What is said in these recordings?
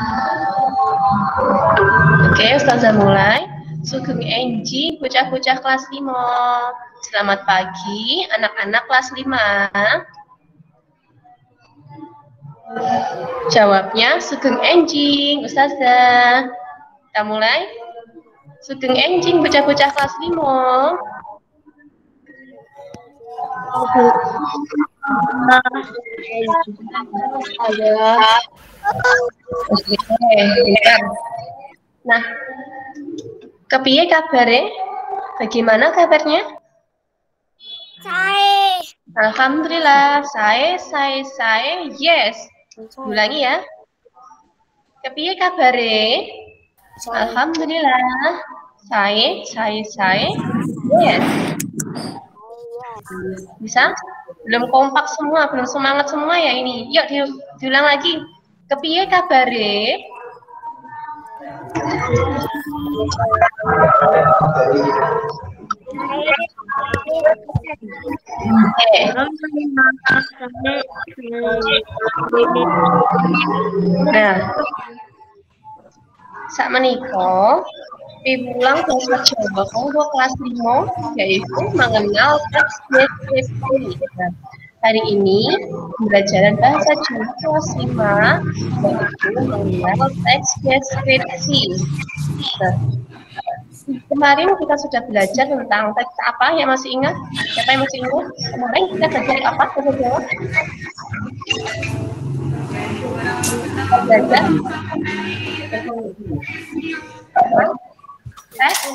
Oke, Ustazah mulai. Sugeng Enji, bocah-bocah kelas 5. Selamat pagi, anak-anak kelas 5. Jawabnya Sugeng Enjing, Ustazah. Kita mulai. Sugeng Enjing, bocah-bocah kelas 5. Nah, kepiye kabare? Bagaimana kabarnya? Sae. Alhamdulillah, sae, yes. Ulangi ya. Kepiye kabare? Alhamdulillah, sae, yes. Bisa? Belum kompak semua, belum semangat semua ya ini. Yuk diulang lagi. Kepiye kabare? Nah, sak menika piwulang basa Jawa kanggo kelas 5 yaitu mengenal teks deskripsi. Nah, hari ini pembelajaran bahasa Jawa kelas 5 yaitu mengenal teks deskripsi. Nah, kemarin kita sudah belajar tentang teks apa yang masih ingat? Siapa yang masih ingat? Kemarin kita belajar apa bahasa Jawa? Kita belajar teks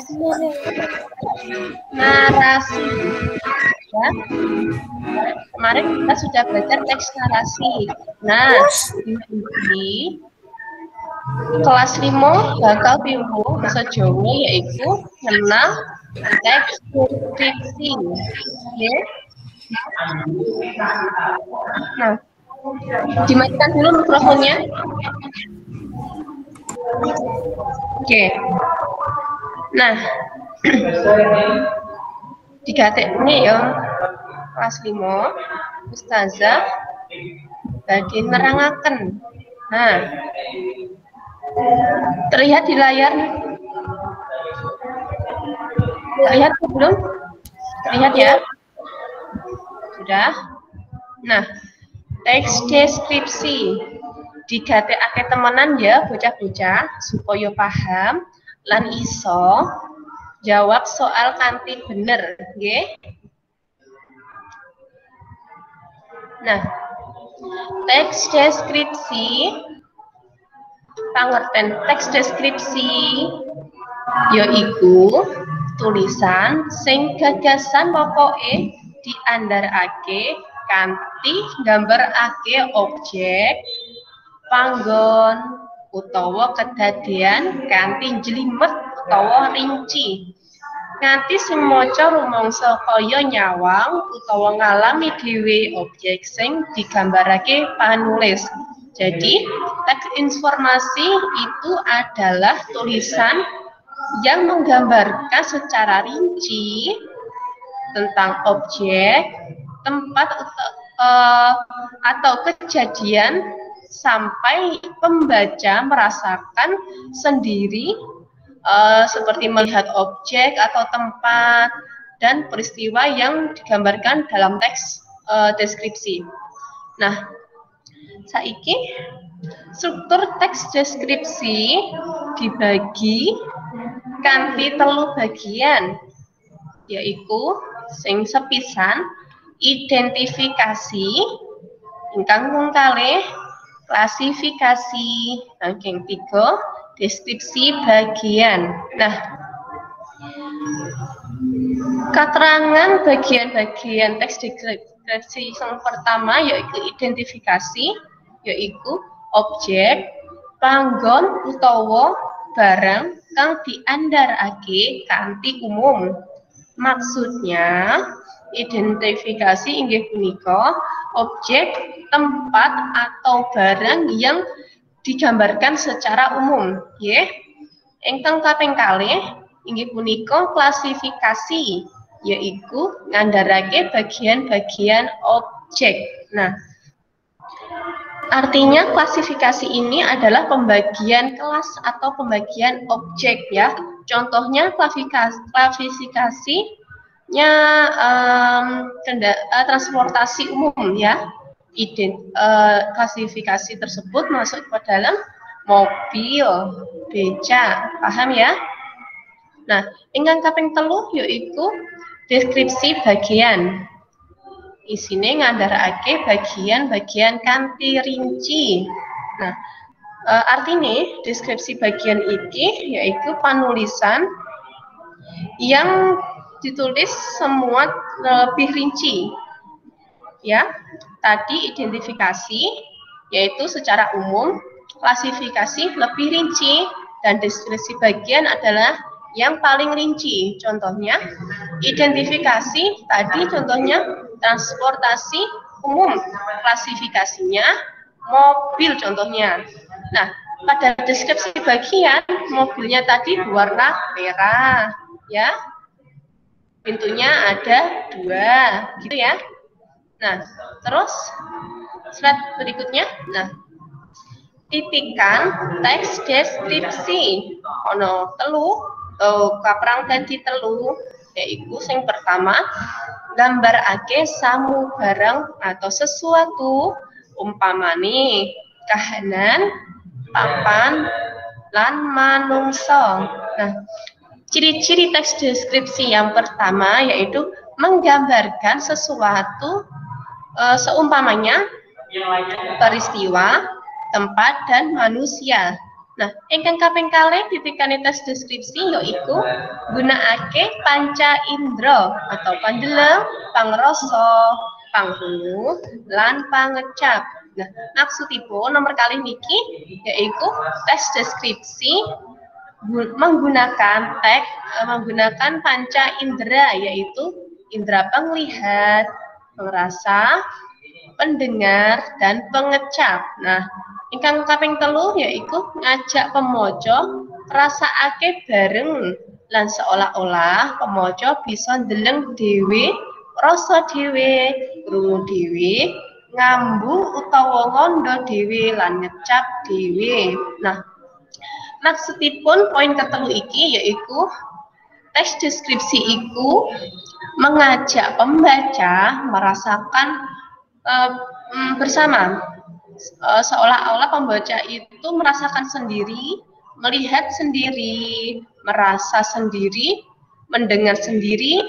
narasi. Ya. Kemarin kita sudah belajar teks narasi. Nah, di kelas 5 bakal piwulang bahasa Jawa yaitu mengenal teks deskripsi. Oke. Nah, dimatikan dulu mikrofonnya. Oke. Nah, digatek ini ya kelas 5 Ustazah badhe nerangaken. Nah, terlihat di layar? Terlihat belum? Terlihat ya? Sudah? Nah, teks deskripsi digatekake temenan ya bocah-bocah supaya paham lan iso jawab soal kanthi bener, nggih. Nah, teks deskripsi pangerten teks deskripsi yaiku tulisan sing gagasan pokoke diandharake kanthi nggambarake objek, panggon utawa kedadean kanthi jlimet utawa rinci. Nganti sing maca rumangsa kaya nyawang utawa ngalami dhewe objek sing digambarake panulis. Jadi, teks informasi itu adalah tulisan yang menggambarkan secara rinci tentang objek, tempat atau kejadian sampai pembaca merasakan sendiri seperti melihat objek atau tempat dan peristiwa yang digambarkan dalam teks deskripsi. Nah, saiki struktur teks deskripsi dibagi kanthi 3 bagian, yaitu sing sepisan identifikasi, ingkang kalih klasifikasi, ranking 3 deskripsi bagian. Nah, keterangan bagian-bagian teks deskripsi yang pertama yaitu identifikasi, yaitu objek, panggon utawa barang kang diandharake kanthi umum. Maksudnya, identifikasi inggih punika objek, tempat atau barang yang digambarkan secara umum, nggih. Ingkang kaping kalih inggih punika klasifikasi, yaitu ngandharake bagian-bagian objek. Nah, Artinya klasifikasi ini adalah pembagian kelas atau pembagian objek ya. Contohnya klasifikasinya transportasi umum ya. Klasifikasi tersebut masuk ke dalam mobil, beca, paham ya? Nah, ingkang kaping 3 yaitu deskripsi bagian. Isine ngandharake bagian-bagian kanthi rinci. Nah, artinya deskripsi bagian iki yaitu penulisan yang ditulis semua lebih rinci. Ya, tadi identifikasi yaitu secara umum, klasifikasi lebih rinci, dan deskripsi bagian adalah yang paling rinci. Contohnya identifikasi tadi contohnya transportasi umum, klasifikasinya mobil contohnya. Nah, pada deskripsi bagian mobilnya tadi warna merah ya, pintunya ada 2 gitu ya. Nah, terus slide berikutnya. Nah, titikan teks deskripsi ono telu kaprang ganti telu, yaitu sing pertama gambarake samu barang atau sesuatu umpamane kahanan, papan, lan manungso. Nah, ciri-ciri teks deskripsi yang pertama yaitu menggambarkan sesuatu seumpamanya peristiwa, tempat, dan manusia. Nah, ingkang kaping kalih titikane teks deskripsi yaitu gunakake panca indra atau pandeleng, pangrasa, panghulu, lan pangecap. Nah, maksudipun nomor kalih niki yaitu teks deskripsi menggunakan panca indera, yaitu indera penglihat, pengrasa, pendengar, dan pengecap. Nah, ingkang kaping 3 yaitu ngajak pemaca rasakake bareng lan seolah-olah pemaca bisa ndeleng dhewe, rasa dhewe, krungu dhewe, ngambu utawa ngondo dhewe lan ngecap dhewe. Nah, maksudipun poin ketelu iki yaitu teks deskripsi iku mengajak pembaca merasakan bersama, seolah-olah pembaca itu merasakan sendiri, melihat sendiri, merasa sendiri, mendengar sendiri,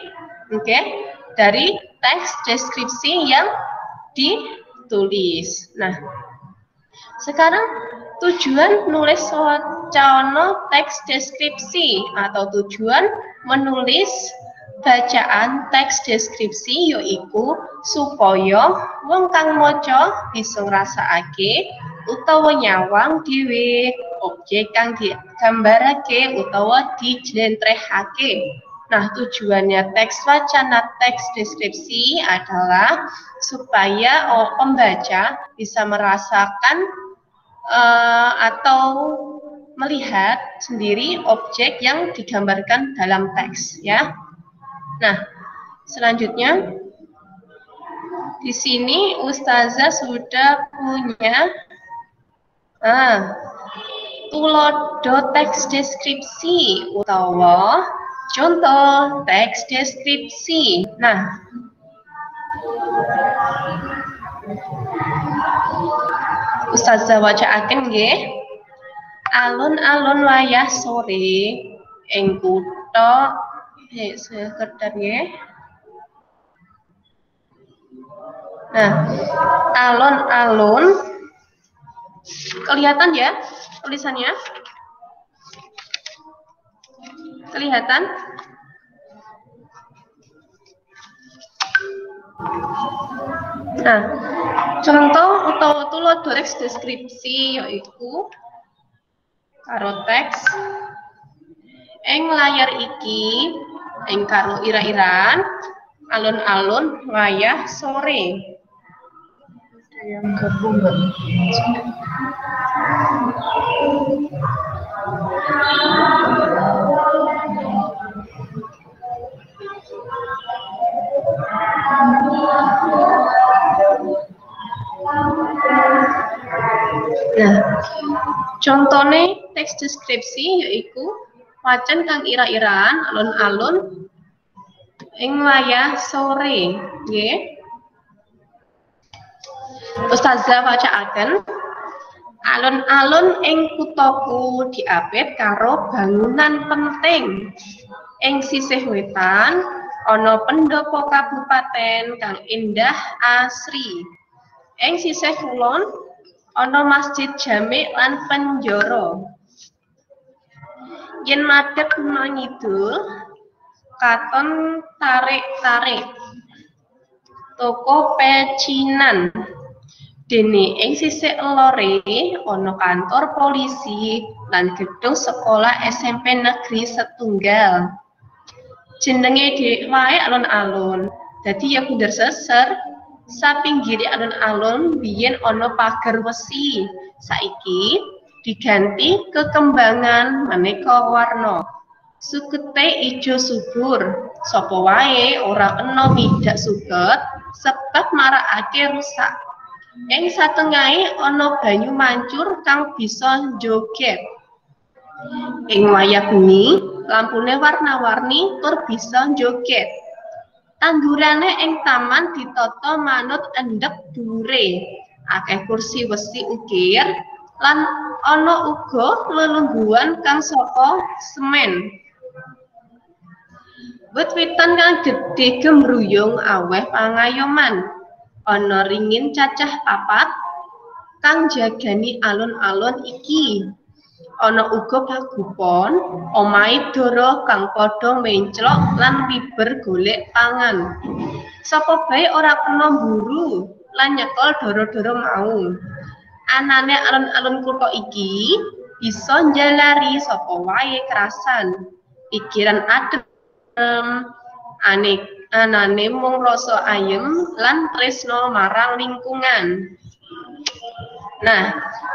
dari teks deskripsi yang ditulis. Nah, sekarang tujuan nulis wacana teks deskripsi atau tujuan menulis bacaan teks deskripsi yaiku supaya wong kang maca bisa ngrasakake utawa nyawang dhewe objek kang digambarake utawa dijlentrehake. Nah, tujuannya teks wacana teks deskripsi adalah supaya pembaca bisa merasakan atau melihat sendiri objek yang digambarkan dalam teks ya. Nah, selanjutnya di sini Ustazah sudah punya tulodo teks deskripsi utawa contoh teks deskripsi. Nah, Ustazah wacaaken nggih. Alun-alun wayah sore ing kutha sekedar nggih. Nah, alun-alun kelihatan ya tulisannya? Kelihatan? Nah, contoh utawa tulodo teks deskripsi yaiku karo teks ing layar iki ing karo ira-iran alun-alun wayah sore. Ada yang gabung nggak? Contone teks deskripsi yaiku wacan kang ira-iraan alun-alun ing wayah sore, nggih. Ustazah wacaaken alun-alun ing kuthaku diapit karo bangunan penting. Ing sisih wetan ana pendopo kabupaten kang indah asri. Ing sisih kulon ana masjid jami lan penjara. Yen madhep mangidul katon tarik-tarik toko pecinan. Dene ing sisih lore ana kantor polisi lan gedung sekolah SMP Negeri Setunggal. Jenenge dhek wae alun-alun. Dadi ya bunder seser. Sapinggire alun-alun biyen ana pager wesi. Saiki diganti kekembangan maneka warna. Sukete ijo subur. Sapa wae ora kena midak suket sebab marakake rusak. Ing satengahe ana banyu mancur kang bisa joget. Ing wayah bengi, lampune warna-warni tur bisa joget. Tandurane ing taman ditata manut endhek dhuwure. Akeh kursi wesi ukir lan ana uga lelungguhan kang saka semen. Wit-witan kang gedhe gemruyung aweh pangayoman. Ana ringin cacah papat kang jagani alun-alun iki. Ana uga pagupon omahe dara kang padha menclok lan miber golek pangan. Sapa bae ora kena mburu lan nyekel dara-dara mau. Anane alun-alun kutha iki bisa njalari sapa wae kerasan. Pikiran adem anane mung rasa ayem lan tresno marang lingkungan. Nah,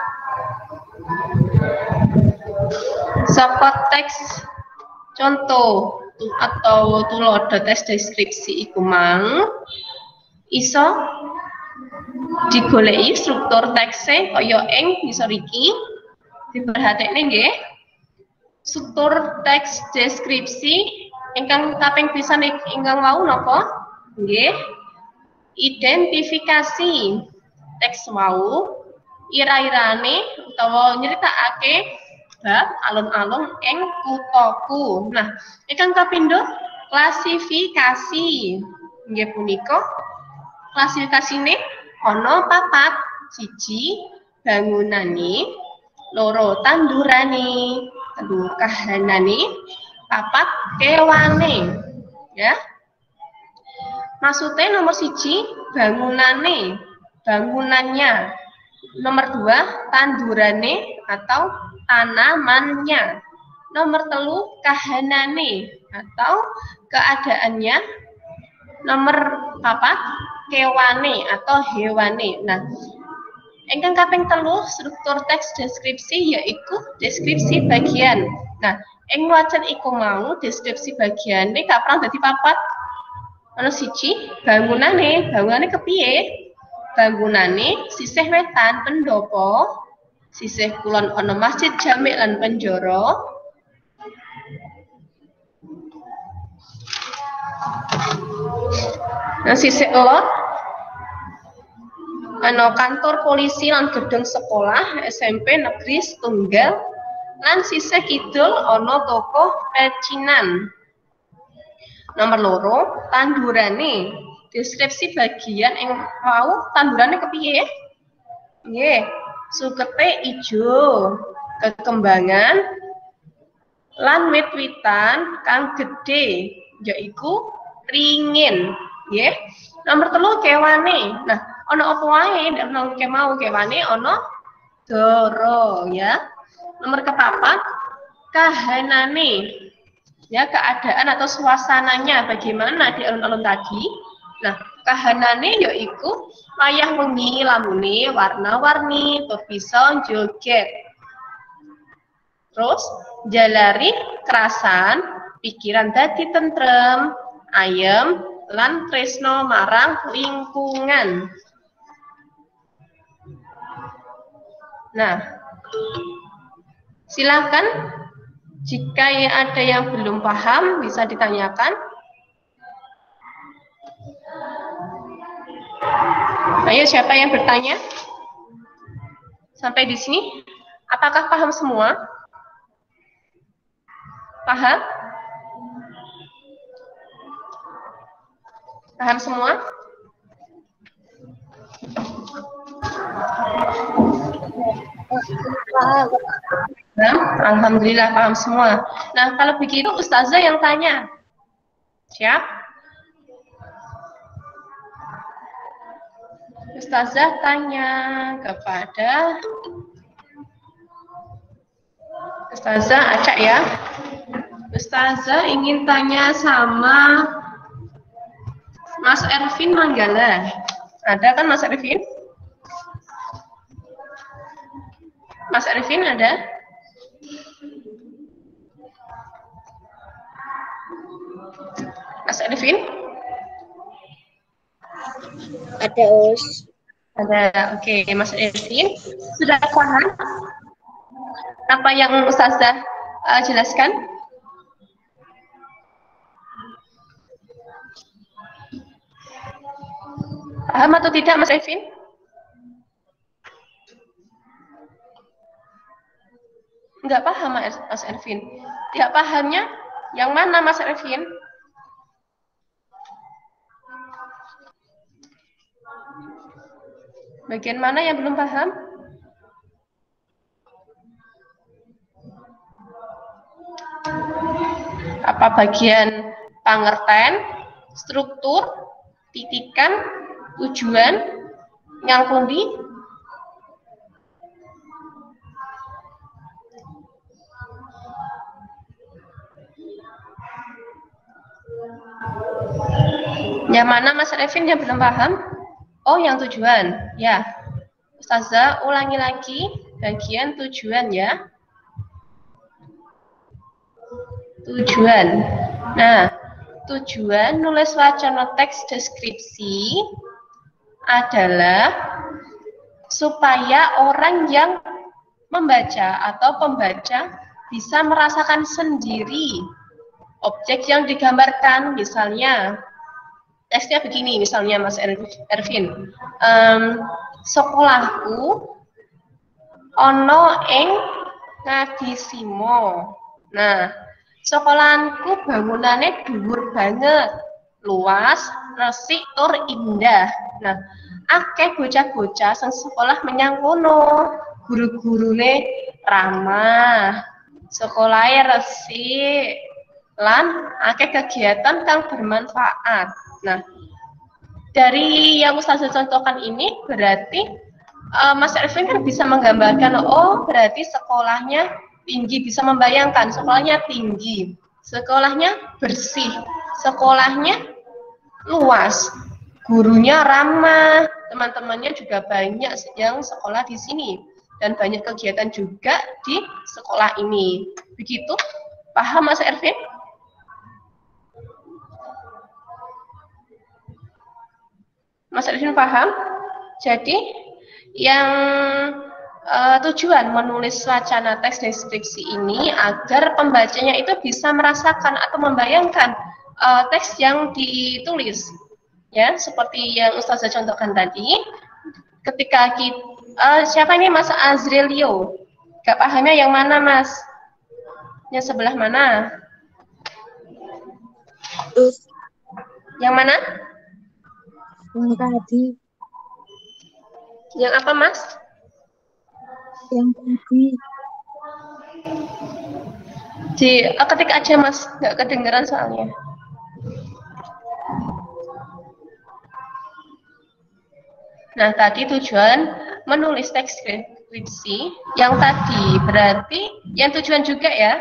saka teks contoh atau tulodo teks deskripsi iku mang iso digoleki struktur tekse kaya ing ngisor iki. Diperhatekne nggih. Struktur teks deskripsi ingkang kaping pisan ingkang wau napa? Nggih. Identifikasi teks wau ira-irane utawa nyeritakake bab alun-alun ing kuthaku. Nah, ingkang kapindho klasifikasi. Nggih punika klasifikasine ana papat. 1 bangunane, 2 tandurane, 3 kahanane, 4 kewane. Ya. Maksudnya nomor 1 bangunane, bangunannya. Nomor 2 tandurane atau tanamannya. Nomor 3 kahanane atau keadaannya. Nomor 4 kewane atau hewane. Nah, ingkang kaping 3 struktur teks deskripsi yaiku deskripsi bagian. Nah, ing wacan iku mau deskripsi bagiane kaprang dadi 4. Ana 1 bangunane, bangunane kepiye? Bangunane sisih wetan pendopo, sisih kulon ana masjid jami lan penjara. Nah, sisih lor ana kantor polisi lan gedung sekolah SMP Negeri Setunggal lan sisih kidul ana toko pecinan. Nomor 2 tandurane. Deskripsi bagian ing mau tandurane kepiye? Nggih, sukete ijo, kekembangan lan wit-witan kang gedhe yaiku ringin, nggih. Nomor 3 kewane. Nah, ana apa wae nang kemau kewane ana dara ya. Nomor 4 kahanane. Ya, keadaan atau suasananya bagaimana di alun-alun tadi. Nah, kahanane yaiku wayah wengi lamune warna-warni bisa joget. Terus jalari kerasan, pikiran dadi tentrem, ayem lan tresno marang lingkungan. Nah, Silakan jika ada yang belum paham bisa ditanyakan. Ayo, siapa yang bertanya? Sampai di sini, apakah paham semua? Paham? Paham semua? Alhamdulillah paham semua. Nah, kalau begitu Ustazah yang tanya. Siap? Ustazah tanya kepada Ustazah Acak ya. Ustazah ingin tanya sama Mas Ervin Manggala. Ada kan Mas Ervin? Mas Ervin ada? Mas Ervin? Ada, Us. Ada. Oke, Mas Ervin sudah paham apa yang Ustazah jelaskan? Paham atau tidak, Mas Ervin? Enggak paham, Mas Ervin. Tidak pahamnya yang mana, Mas Ervin? Bagian mana yang belum paham? Apa bagian pengertian, struktur, titikan, tujuan, yang kundi? Yang mana Mas Revin yang belum paham? Oh, yang tujuan. Ya. Ustazah ulangi lagi bagian tujuan ya. Tujuan. Nah, tujuan nulis wacana teks deskripsi adalah supaya orang yang membaca atau pembaca bisa merasakan sendiri objek yang digambarkan. Misalnya teksnya begini, misalnya Mas Ervin, sekolahku ono ing Ngadisimo. Nah, sekolahanku bangunannya dhuwur banget, luas, resik, tur indah. Nah, akeh bocah-bocah sing sekolah menyang kono, guru-gurune ramah, sekolahnya resik, lan akeh kegiatan kang bermanfaat. Nah, dari yang Ustazah contohkan ini berarti Mas Ervin kan bisa menggambarkan, oh berarti sekolahnya tinggi, bisa membayangkan sekolahnya tinggi, sekolahnya bersih, sekolahnya luas, gurunya ramah, teman-temannya juga banyak yang sekolah di sini, dan banyak kegiatan juga di sekolah ini. Begitu? Paham Mas Ervin? Mas Ervin paham? Jadi yang tujuan menulis wacana teks deskripsi ini agar pembacanya itu bisa merasakan atau membayangkan teks yang ditulis. Ya, seperti yang Ustazah contohkan tadi. Ketika kita, siapa ini Mas Azrilio? Gak pahamnya yang mana Mas? Yang sebelah mana? Yang mana? Yang tadi. Yang apa, Mas? Yang tadi. Ketik aja, Mas. Nggak kedengeran soalnya. Nah, tadi tujuan menulis teks deskripsi. Yang tadi berarti yang tujuan juga ya.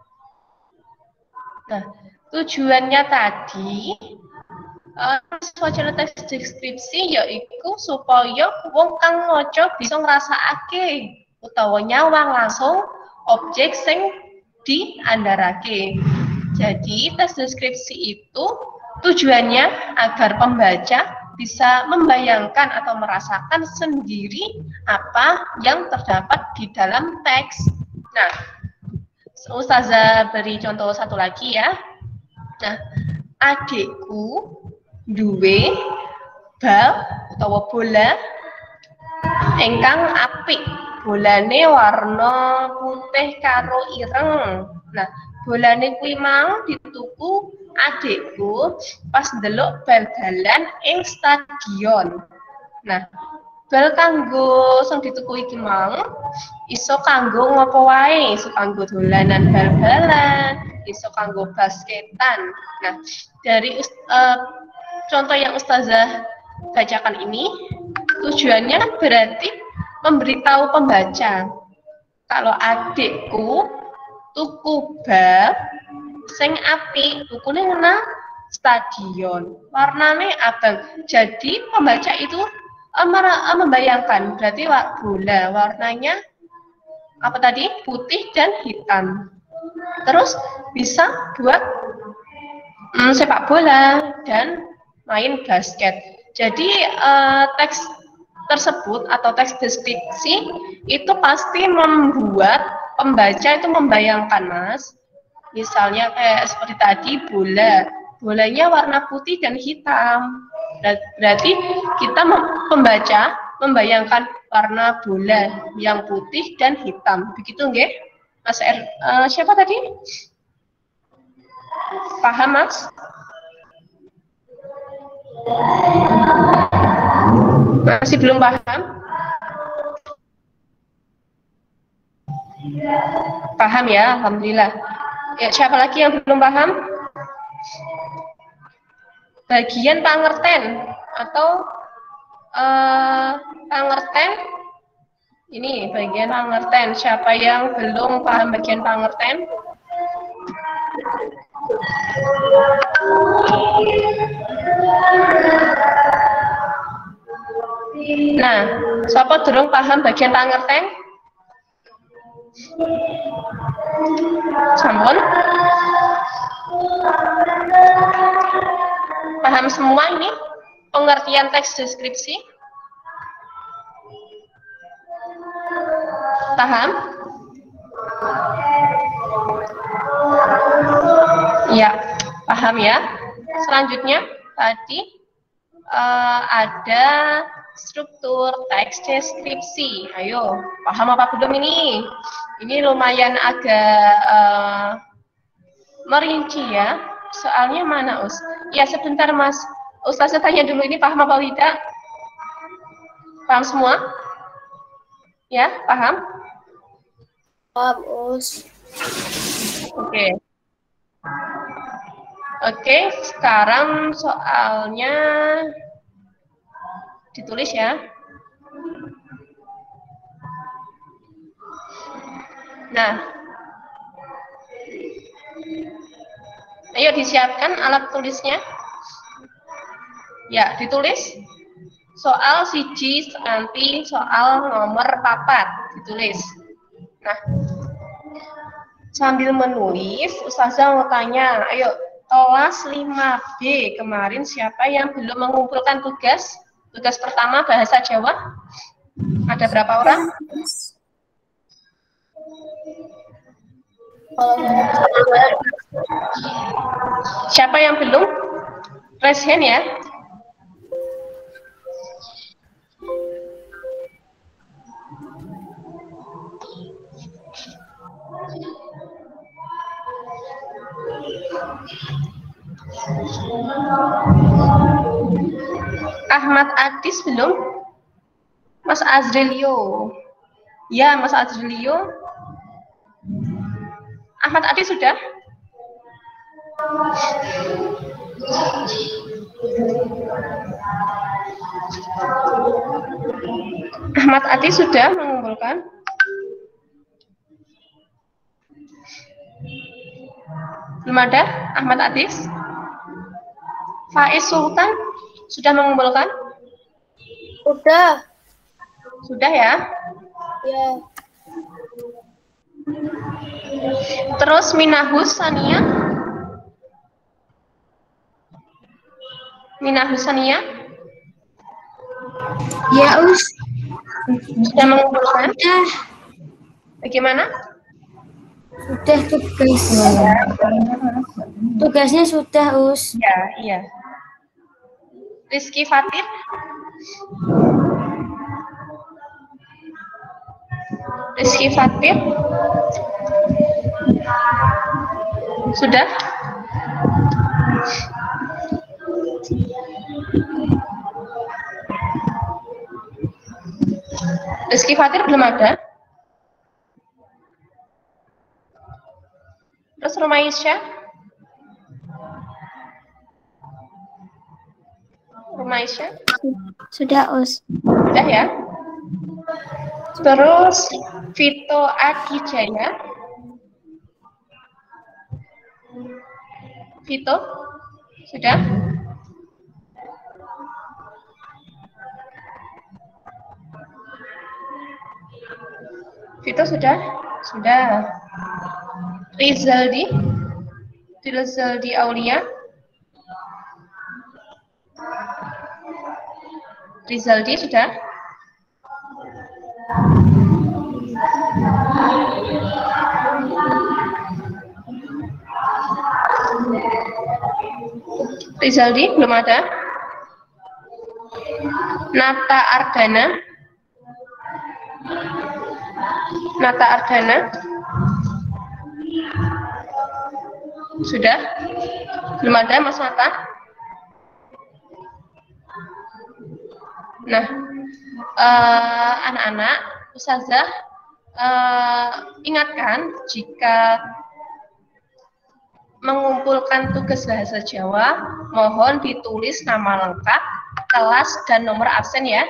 Nah, tujuannya tadi wacana teks deskripsi yaiku supaya wong kang maca bisa ngrasakake utawa nyawang langsung objek sing diandharake. Jadi tes deskripsi itu tujuannya agar pembaca bisa membayangkan atau merasakan sendiri apa yang terdapat di dalam teks. Nah, Ustazah beri contoh satu lagi ya. Nah, adikku duwe bal utawa bola ingkang apik. Bolane warna putih karo ireng. Nah, bolane kuwi mau dituku adikku pas ndelok bal-balan ing stadion. Nah, bal kanggo sing dituku iki mau iso kanggo ngopo wae, iso kanggo dolanan bal-balan, iso kanggo basketan. Nah, dari contoh yang Ustazah bacakan ini tujuannya berarti memberitahu pembaca kalau adikku tuku bal sing apik, tukune nang stadion, warnane abang. Jadi pembaca itu membayangkan berarti bola warnanya apa tadi? Putih dan hitam. Terus bisa buat sepak bola dan main basket. Jadi teks tersebut atau teks deskripsi itu pasti membuat pembaca itu membayangkan, Mas. Misalnya kayak seperti tadi bolanya warna putih dan hitam. Berarti kita pembaca membayangkan warna bola yang putih dan hitam. Begitu nggih? Mas siapa tadi? Paham, Mas? Masih belum paham? Paham ya, alhamdulillah. Ya, siapa lagi yang belum paham? Bagian pangerten atau pangerten ini bagian pangerten. Siapa yang belum paham bagian pangerten? Nah, siapa durung paham bagian pangerten? Sampun? Paham semua ini pengertian teks deskripsi? Paham? Ya, paham ya. Selanjutnya tadi ada struktur teks deskripsi. Ayo, paham apa belum ini? Ini lumayan agak merinci ya. Soalnya mana, Us? Ya, sebentar, Mas. Ustazah tanya dulu ini paham apa tidak? Paham semua? Ya, paham? Paham, Us. Oke. Oke, sekarang soalnya ditulis ya. Nah, ayo disiapkan alat tulisnya. Ya, ditulis. Soal siji nanti soal nomor 4 ditulis. Nah, sambil menulis, Ustazah mau tanya, ayo kelas 5B kemarin siapa yang belum mengumpulkan tugas? Tugas pertama bahasa Jawa. Ada berapa orang? Siapa yang belum? Raise hand ya. Ahmad Adis belum? Mas Azrilio. Ya, Mas Azrilio. Ahmad Adis sudah? Ahmad Adis sudah mengumpulkan? Belum ada? Ahmad Adis? Faiz Sultan sudah mengumpulkan? Udah. Sudah ya? Ya. Terus Minahus Sania? Minahus Sania? Ya, Us. Sudah mengumpulkan? Udah. Bagaimana? Sudah tugas. Tugasnya sudah, Us. Ya, iya. Rizky Fatir. Rizky Fatir. Sudah? Rizky Fatir belum ada. Terus Rumaisya? Rumaisya? Sudah, Us. Sudah ya? Terus Vito Akijaya. Vito? Sudah? Vito sudah? Sudah. Rizaldi? Rizaldi Aulia? Rizaldi sudah? Rizaldi belum ada. Nata Ardana. Nata Ardana. Sudah? Belum ada Mas Nata? Nah, anak-anak, Ustazah ingatkan jika mengumpulkan tugas bahasa Jawa, mohon ditulis nama lengkap, kelas, dan nomor absen ya.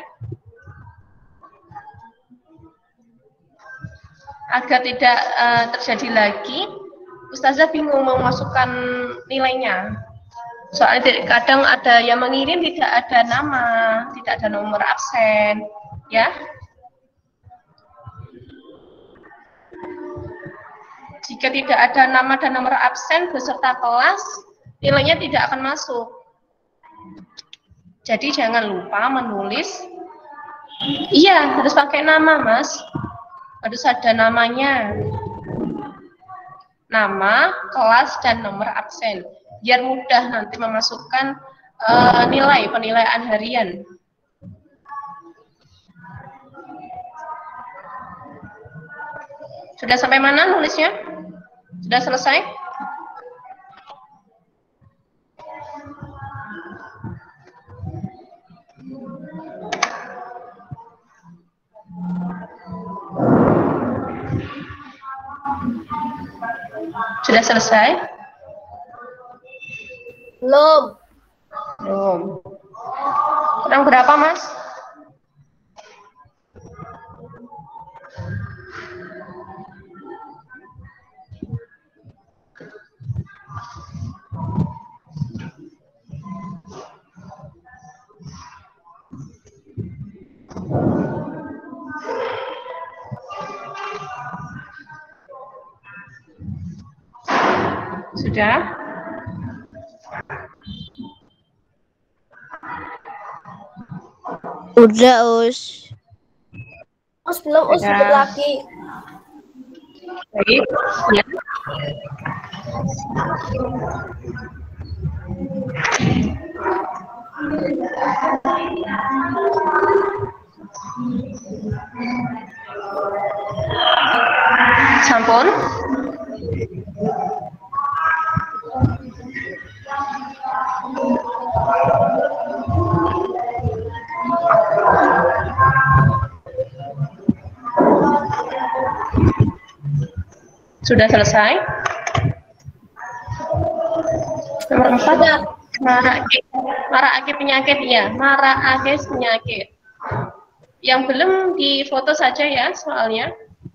Agar tidak terjadi lagi, Ustazah bingung memasukkan nilainya. Soalnya kadang ada yang mengirim tidak ada nama, tidak ada nomor absen, ya. Jika tidak ada nama dan nomor absen beserta kelas, nilainya tidak akan masuk. Jadi jangan lupa menulis. Iya, harus pakai nama, Mas. Harus ada namanya. Nama, kelas, dan nomor absen. Biar mudah nanti memasukkan nilai penilaian harian. Sudah sampai mana nulisnya? Sudah selesai? Sudah selesai? Belum. Belum. Kurang berapa, Mas? Sudah? Udah, Us. Us belum, Us Sudah. ikut lagi. Baik, ya. Sampun. Sudah selesai? Nomor 4, marakake penyakit ya, marakake penyakit. Yang belum difoto saja ya soalnya.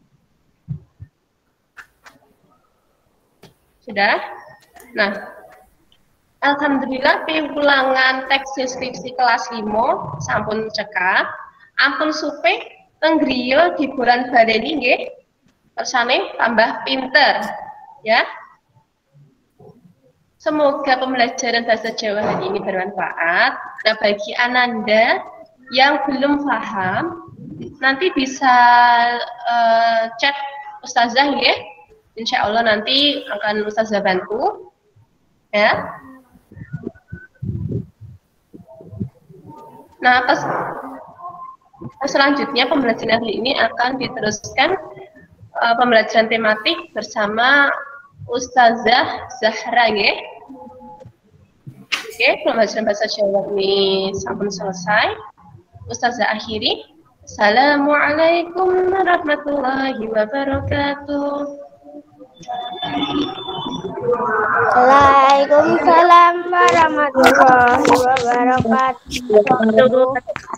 Sudah? Nah, alhamdulillah piwulangan teks deskripsi kelas 5 sampun cekak. Ampun supe teng griya di bulan baleni nggih. Persane tambah pinter, ya. Semoga pembelajaran bahasa Jawa hari ini bermanfaat. Nah, bagi Ananda yang belum paham, nanti bisa chat Ustazah ya, Insya Allah nanti akan Ustazah bantu, ya. Nah, selanjutnya pembelajaran hari ini akan diteruskan pembelajaran tematik bersama Ustazah Zahra, ya. Oke, pembelajaran bahasa Jawa ini sampai selesai. Ustazah akhiri. Assalamualaikum warahmatullahi wabarakatuh. Waalaikumsalam warahmatullahi wabarakatuh.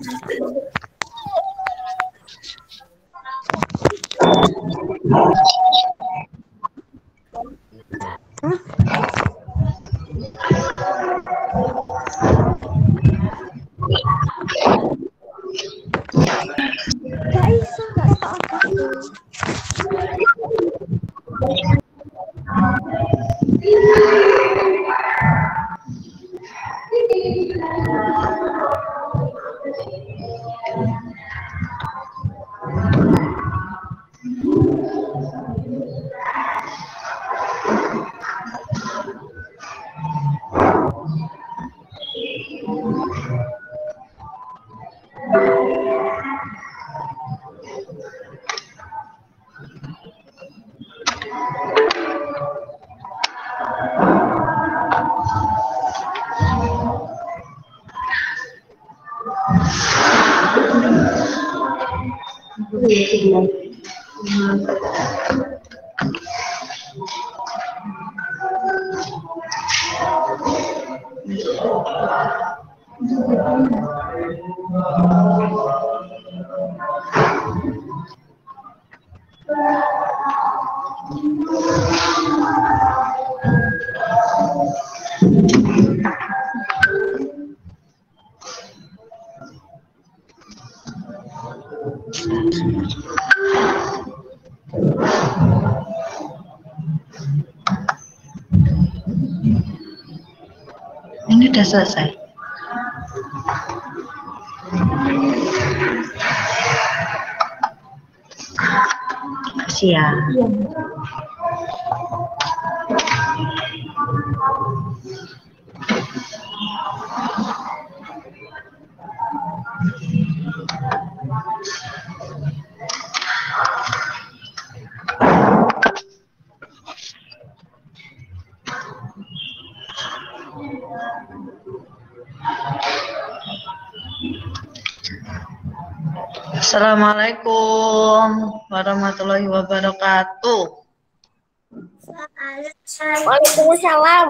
Ini udah selesai. Makasih ya. Assalamualaikum warahmatullahi wabarakatuh. Waalaikumsalam.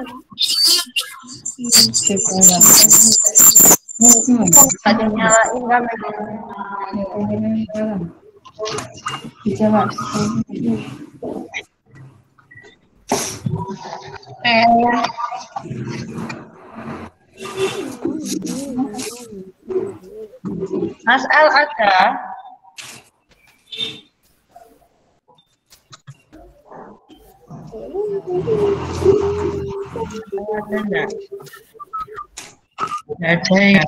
Ada nyalain kamera. Mas Al ada? Ada enggak? Nggak ada ya.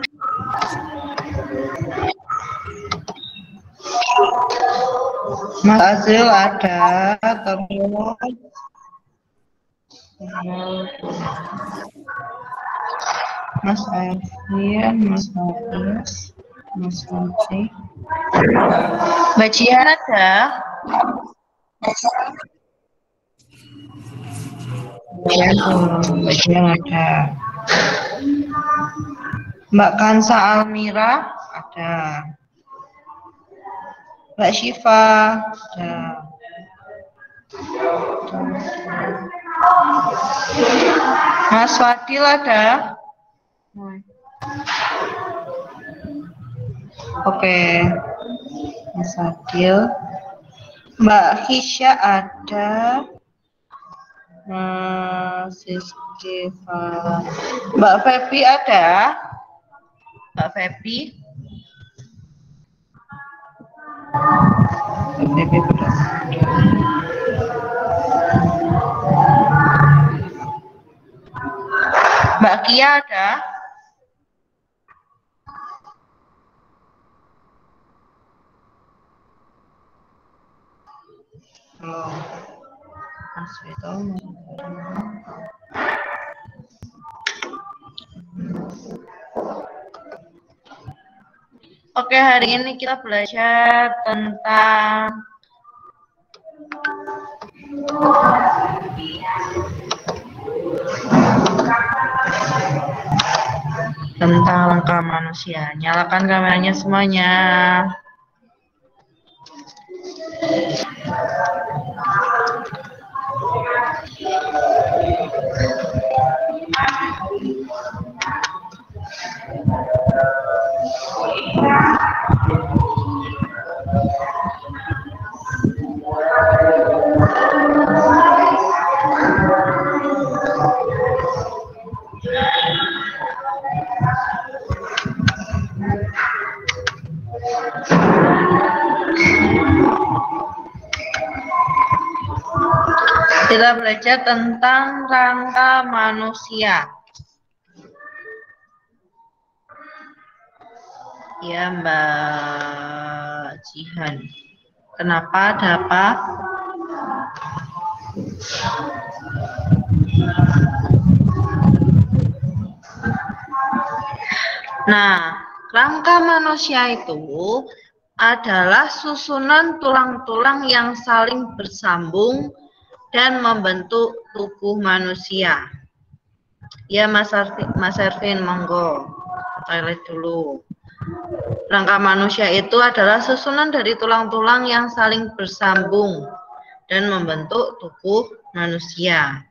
Mas Azil ada, terus Mas Alfian, Mas Hafiz, Mas Fatih, Mbak Cia ada? Ya, Mbak Cia ada. Mbak Kansa Almira ada. Mbak Syifa ada. Mas Fadil ada? Oke. Mas Fadil. Mbak Hisya ada. Siskiva. Mbak Febi ada? Mbak Febi? Mbak Febi ada. Mbak Kia ada? Belum. Oke, hari ini kita belajar tentang langkah manusia. Nyalakan kameranya semuanya. Kita belajar tentang rangka manusia. Ya, Mbak Jihan. Kenapa? Ada apa? Nah, rangka manusia itu adalah susunan tulang-tulang yang saling bersambung dan membentuk tubuh manusia. Ya, Mas Ervin, monggo. Toilet dulu. Rangka manusia itu adalah susunan dari tulang-tulang yang saling bersambung dan membentuk tubuh manusia.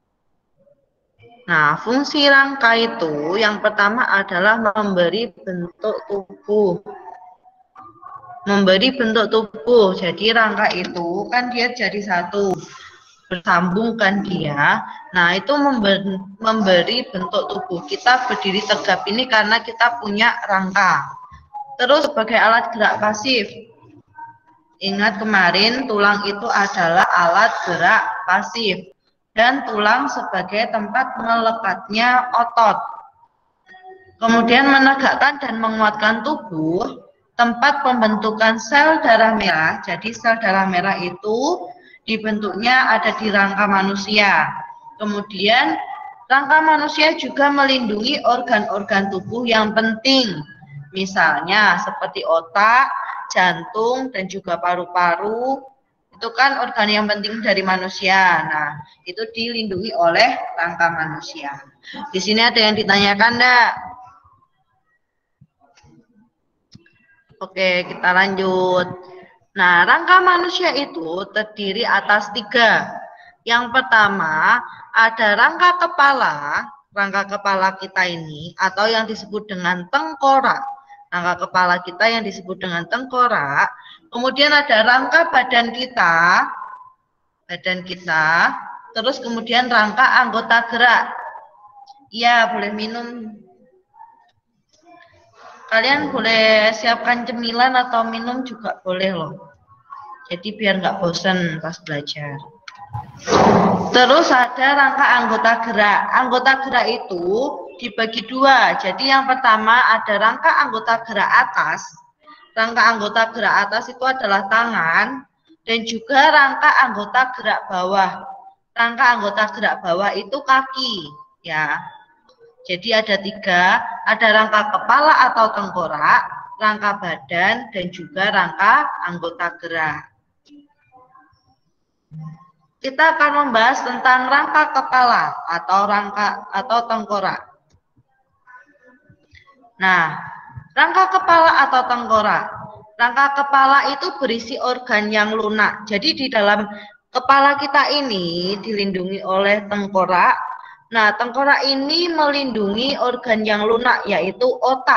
Nah, fungsi rangka itu yang pertama adalah memberi bentuk tubuh. Memberi bentuk tubuh. Jadi rangka itu kan dia jadi satu. Bersambungkan dia. Nah, itu memberi bentuk tubuh. Kita berdiri tegap ini karena kita punya rangka. Terus sebagai alat gerak pasif. Ingat kemarin tulang itu adalah alat gerak pasif. Dan tulang sebagai tempat melekatnya otot. Kemudian menegakkan dan menguatkan tubuh, tempat pembentukan sel darah merah. Jadi sel darah merah itu dibentuknya ada di rangka manusia. Kemudian rangka manusia juga melindungi organ-organ tubuh yang penting. Misalnya seperti otak, jantung, dan juga paru-paru. Itu kan organ yang penting dari manusia. Nah, itu dilindungi oleh rangka manusia. Di sini ada yang ditanyakan enggak? Oke, kita lanjut. Nah, rangka manusia itu terdiri atas 3. Yang pertama, ada rangka kepala. Rangka kepala kita ini, atau yang disebut dengan tengkorak. Rangka kepala kita yang disebut dengan tengkorak. Kemudian ada rangka badan kita. Terus kemudian rangka anggota gerak. Iya, boleh minum. Kalian boleh siapkan cemilan atau minum juga boleh loh. Jadi biar nggak bosan pas belajar. Terus ada rangka anggota gerak. Anggota gerak itu dibagi 2. Jadi yang pertama ada rangka anggota gerak atas. Rangka anggota gerak atas itu adalah tangan. Dan juga rangka anggota gerak bawah. Rangka anggota gerak bawah itu kaki. Ya. Jadi ada 3, ada rangka kepala atau tengkorak, rangka badan, dan juga rangka anggota gerak. Kita akan membahas tentang rangka kepala atau tengkorak. Nah, rangka kepala atau tengkorak. Rangka kepala itu berisi organ yang lunak. Jadi di dalam kepala kita ini dilindungi oleh tengkorak. Nah, tengkorak ini melindungi organ yang lunak, yaitu otak.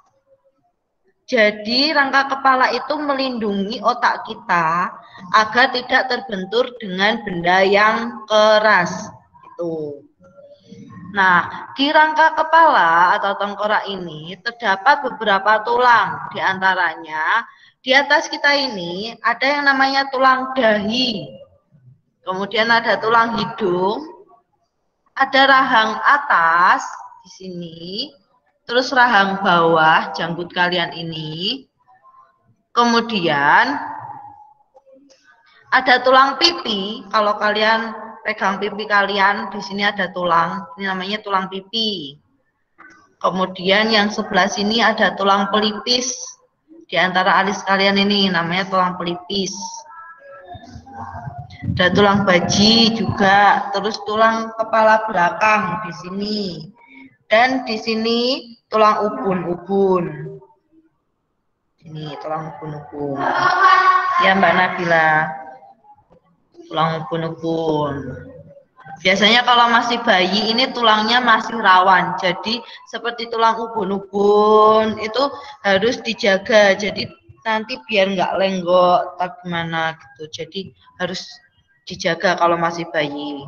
Jadi, rangka kepala itu melindungi otak kita agar tidak terbentur dengan benda yang keras. Itu. Nah, di rangka kepala atau tengkorak ini terdapat beberapa tulang. Di antaranya, di atas kita ini ada yang namanya tulang dahi. Kemudian ada tulang hidung. Ada rahang atas di sini, terus rahang bawah, janggut kalian ini. Kemudian Ada tulang pipi. Kalau kalian pegang pipi kalian, di sini ada tulang. Ini namanya tulang pipi. Kemudian yang sebelah sini ada tulang pelipis. Di antara alis kalian ini namanya tulang pelipis. Ada tulang baji juga, terus tulang kepala belakang di sini. Dan di sini tulang ubun-ubun. Ini tulang ubun-ubun. Ya Mbak Nabila. Tulang ubun-ubun. Biasanya kalau masih bayi ini tulangnya masih rawan. Jadi seperti tulang ubun-ubun itu harus dijaga. Jadi nanti biar nggak lenggok atau gimana gitu. Jadi harus dijaga kalau masih bayi.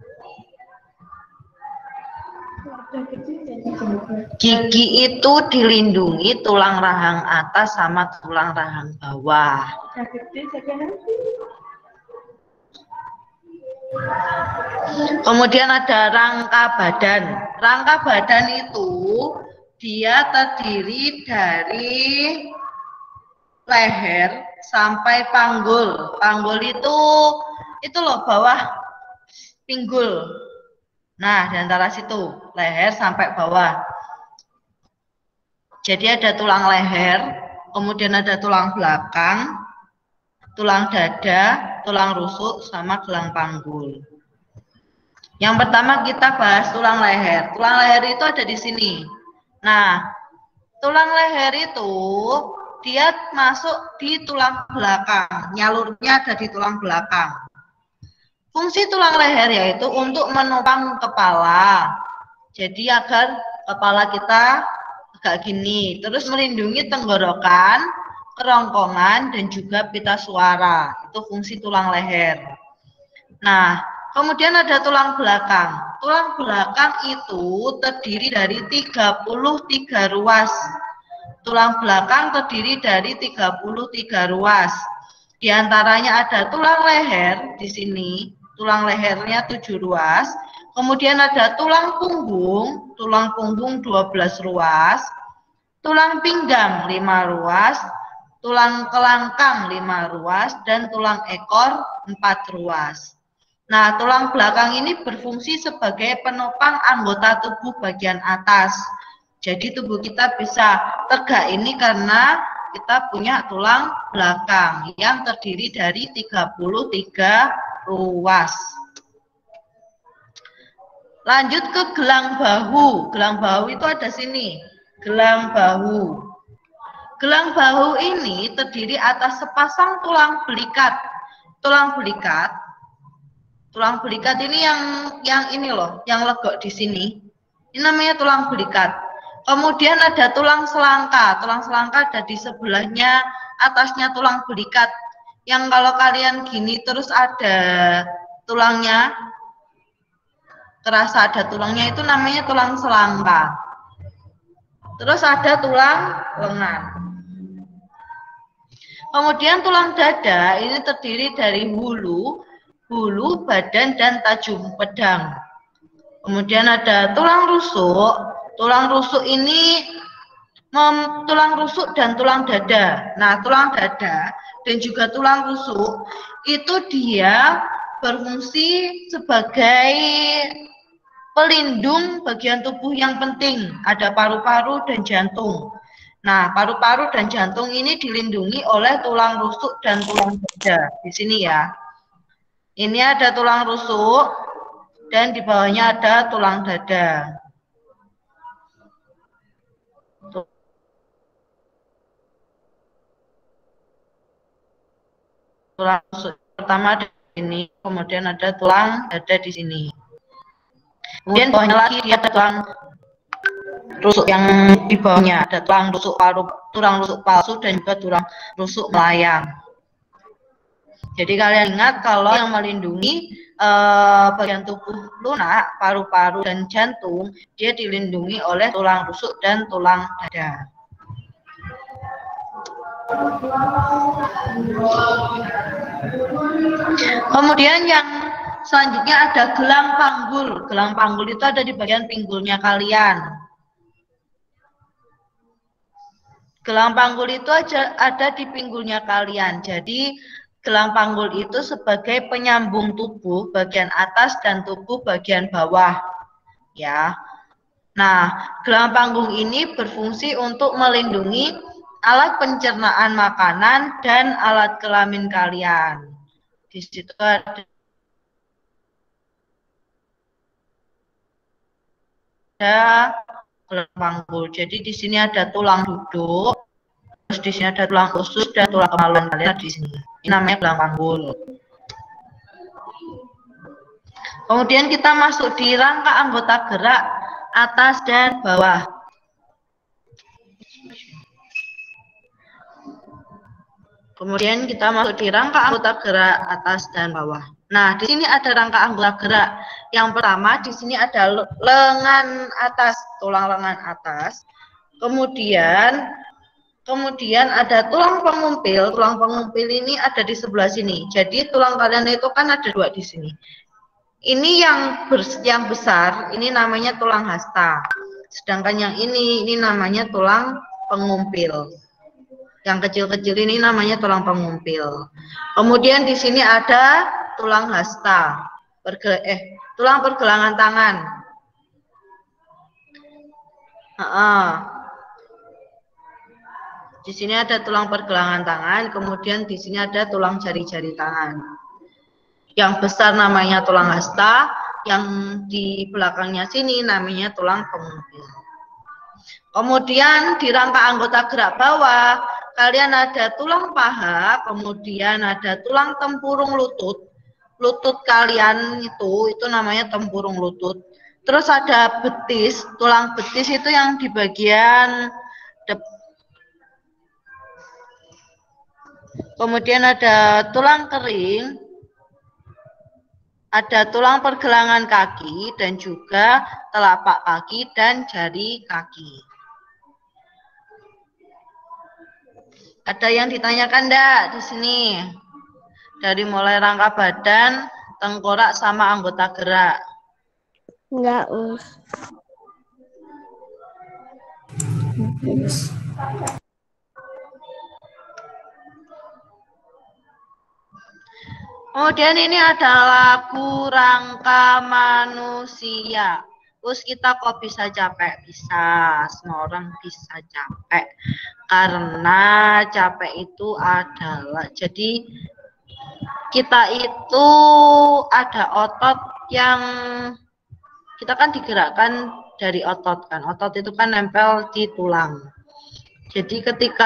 Gigi itu dilindungi tulang rahang atas sama tulang rahang bawah. Kemudian ada rangka badan. Rangka badan itu dia terdiri dari leher sampai panggul. Panggul itu loh bawah pinggul. Nah, di antara situ leher sampai bawah. Jadi ada tulang leher, kemudian ada tulang belakang, tulang dada, tulang rusuk, sama gelang panggul. Yang pertama kita bahas tulang leher. Tulang leher itu ada di sini. Nah, tulang leher itu dia masuk di tulang belakang. Nyalurnya ada di tulang belakang. Fungsi tulang leher yaitu untuk menopang kepala. Jadi agar kepala kita agak gini. Terus melindungi tenggorokan, kerongkongan, dan juga pita suara. Itu fungsi tulang leher. Nah, kemudian ada tulang belakang. Tulang belakang itu terdiri dari 33 ruas. Tulang belakang terdiri dari 33 ruas. Di antaranya ada tulang leher di sini. Tulang lehernya 7 ruas. Kemudian ada tulang punggung 12 ruas. Tulang pinggang 5 ruas. Tulang kelangkang 5 ruas. Dan tulang ekor 4 ruas. Nah, tulang belakang ini berfungsi sebagai penopang anggota tubuh bagian atas. Jadi tubuh kita bisa tegak ini karena kita punya tulang belakang yang terdiri dari 33 ruas. Lanjut ke gelang bahu. Gelang bahu itu ada sini. Gelang bahu. Gelang bahu ini terdiri atas sepasang tulang belikat. Tulang belikat. Tulang belikat ini yang ini loh, yang legok di sini. Ini namanya tulang belikat. Kemudian ada tulang selangka. Tulang selangka ada di sebelahnya, atasnya tulang belikat. Yang kalau kalian gini terus ada tulangnya, terasa ada tulangnya, itu namanya tulang selangka. Terus ada tulang lengan. Kemudian tulang dada ini terdiri dari hulu, badan, dan tajam pedang. Kemudian ada tulang rusuk. Tulang rusuk ini tulang rusuk dan tulang dada. Nah, tulang dada dan juga tulang rusuk itu dia berfungsi sebagai pelindung bagian tubuh yang penting. Ada paru-paru dan jantung. Nah, paru-paru dan jantung ini dilindungi oleh tulang rusuk dan tulang dada. Di sini ya. Ini ada tulang rusuk dan di bawahnya ada tulang dada. Tulang rusuk pertama ada di sini, kemudian ada tulang dada di sini. Kemudian bawahnya lagi dia ada tulang rusuk yang di bawahnya, ada tulang rusuk paru, tulang rusuk palsu, dan juga tulang rusuk melayang. Jadi kalian ingat kalau yang melindungi bagian tubuh lunak, paru-paru, dan jantung, dia dilindungi oleh tulang rusuk dan tulang dada. Kemudian yang selanjutnya ada gelang panggul. Gelang panggul itu ada di bagian pinggulnya kalian. Gelang panggul itu ada di pinggulnya kalian. Jadi Gelang panggul itu sebagai penyambung tubuh bagian atas dan tubuh bagian bawah. Ya. Nah, gelang panggung ini berfungsi untuk melindungi alat pencernaan makanan dan alat kelamin kalian. Di situ ada gelang panggul. Jadi di sini ada tulang duduk, terus di sini ada tulang usus dan tulang kemaluan kalian di sini. Ini namanya gelang panggul. Kemudian kita masuk di rangka anggota gerak atas dan bawah. Kemudian kita masuk di rangka anggota gerak atas dan bawah. Nah, di sini ada rangka anggota gerak. Yang pertama di sini ada lengan atas, tulang lengan atas. Kemudian ada tulang pengumpil. Tulang pengumpil ini ada di sebelah sini. Jadi tulang kalian itu kan ada dua di sini. Ini yang besar, ini namanya tulang hasta. Sedangkan yang ini namanya tulang pengumpil. Yang kecil-kecil ini namanya tulang pengumpil. Kemudian di sini ada tulang hasta, tulang pergelangan tangan. Di sini ada tulang pergelangan tangan, kemudian di sini ada tulang jari-jari tangan. Yang besar namanya tulang hasta, yang di belakangnya sini namanya tulang pengumpil. Kemudian di rangka anggota gerak bawah, kalian ada tulang paha, kemudian ada tulang tempurung lutut. Lutut kalian itu namanya tempurung lutut. Terus ada betis, tulang betis itu yang di bagian kemudian ada tulang kering, ada tulang pergelangan kaki dan juga telapak kaki dan jari kaki. Ada yang ditanyakan enggak di sini? Dari mulai rangka badan, tengkorak sama anggota gerak. Enggak, Us. Kemudian ini adalah lagu rangka manusia. Terus kita kok bisa capek? Bisa, semua orang bisa capek. Karena capek itu adalah, jadi kita itu ada otot yang kita kan digerakkan dari otot kan. Otot itu kan nempel di tulang. Jadi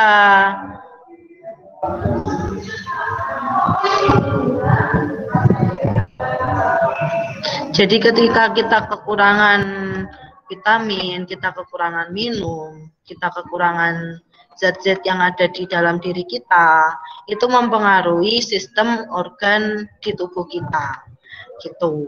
ketika kita kekurangan vitamin, kita kekurangan minum, kita kekurangan zat-zat yang ada di dalam diri kita, itu mempengaruhi sistem organ di tubuh kita. Gitu.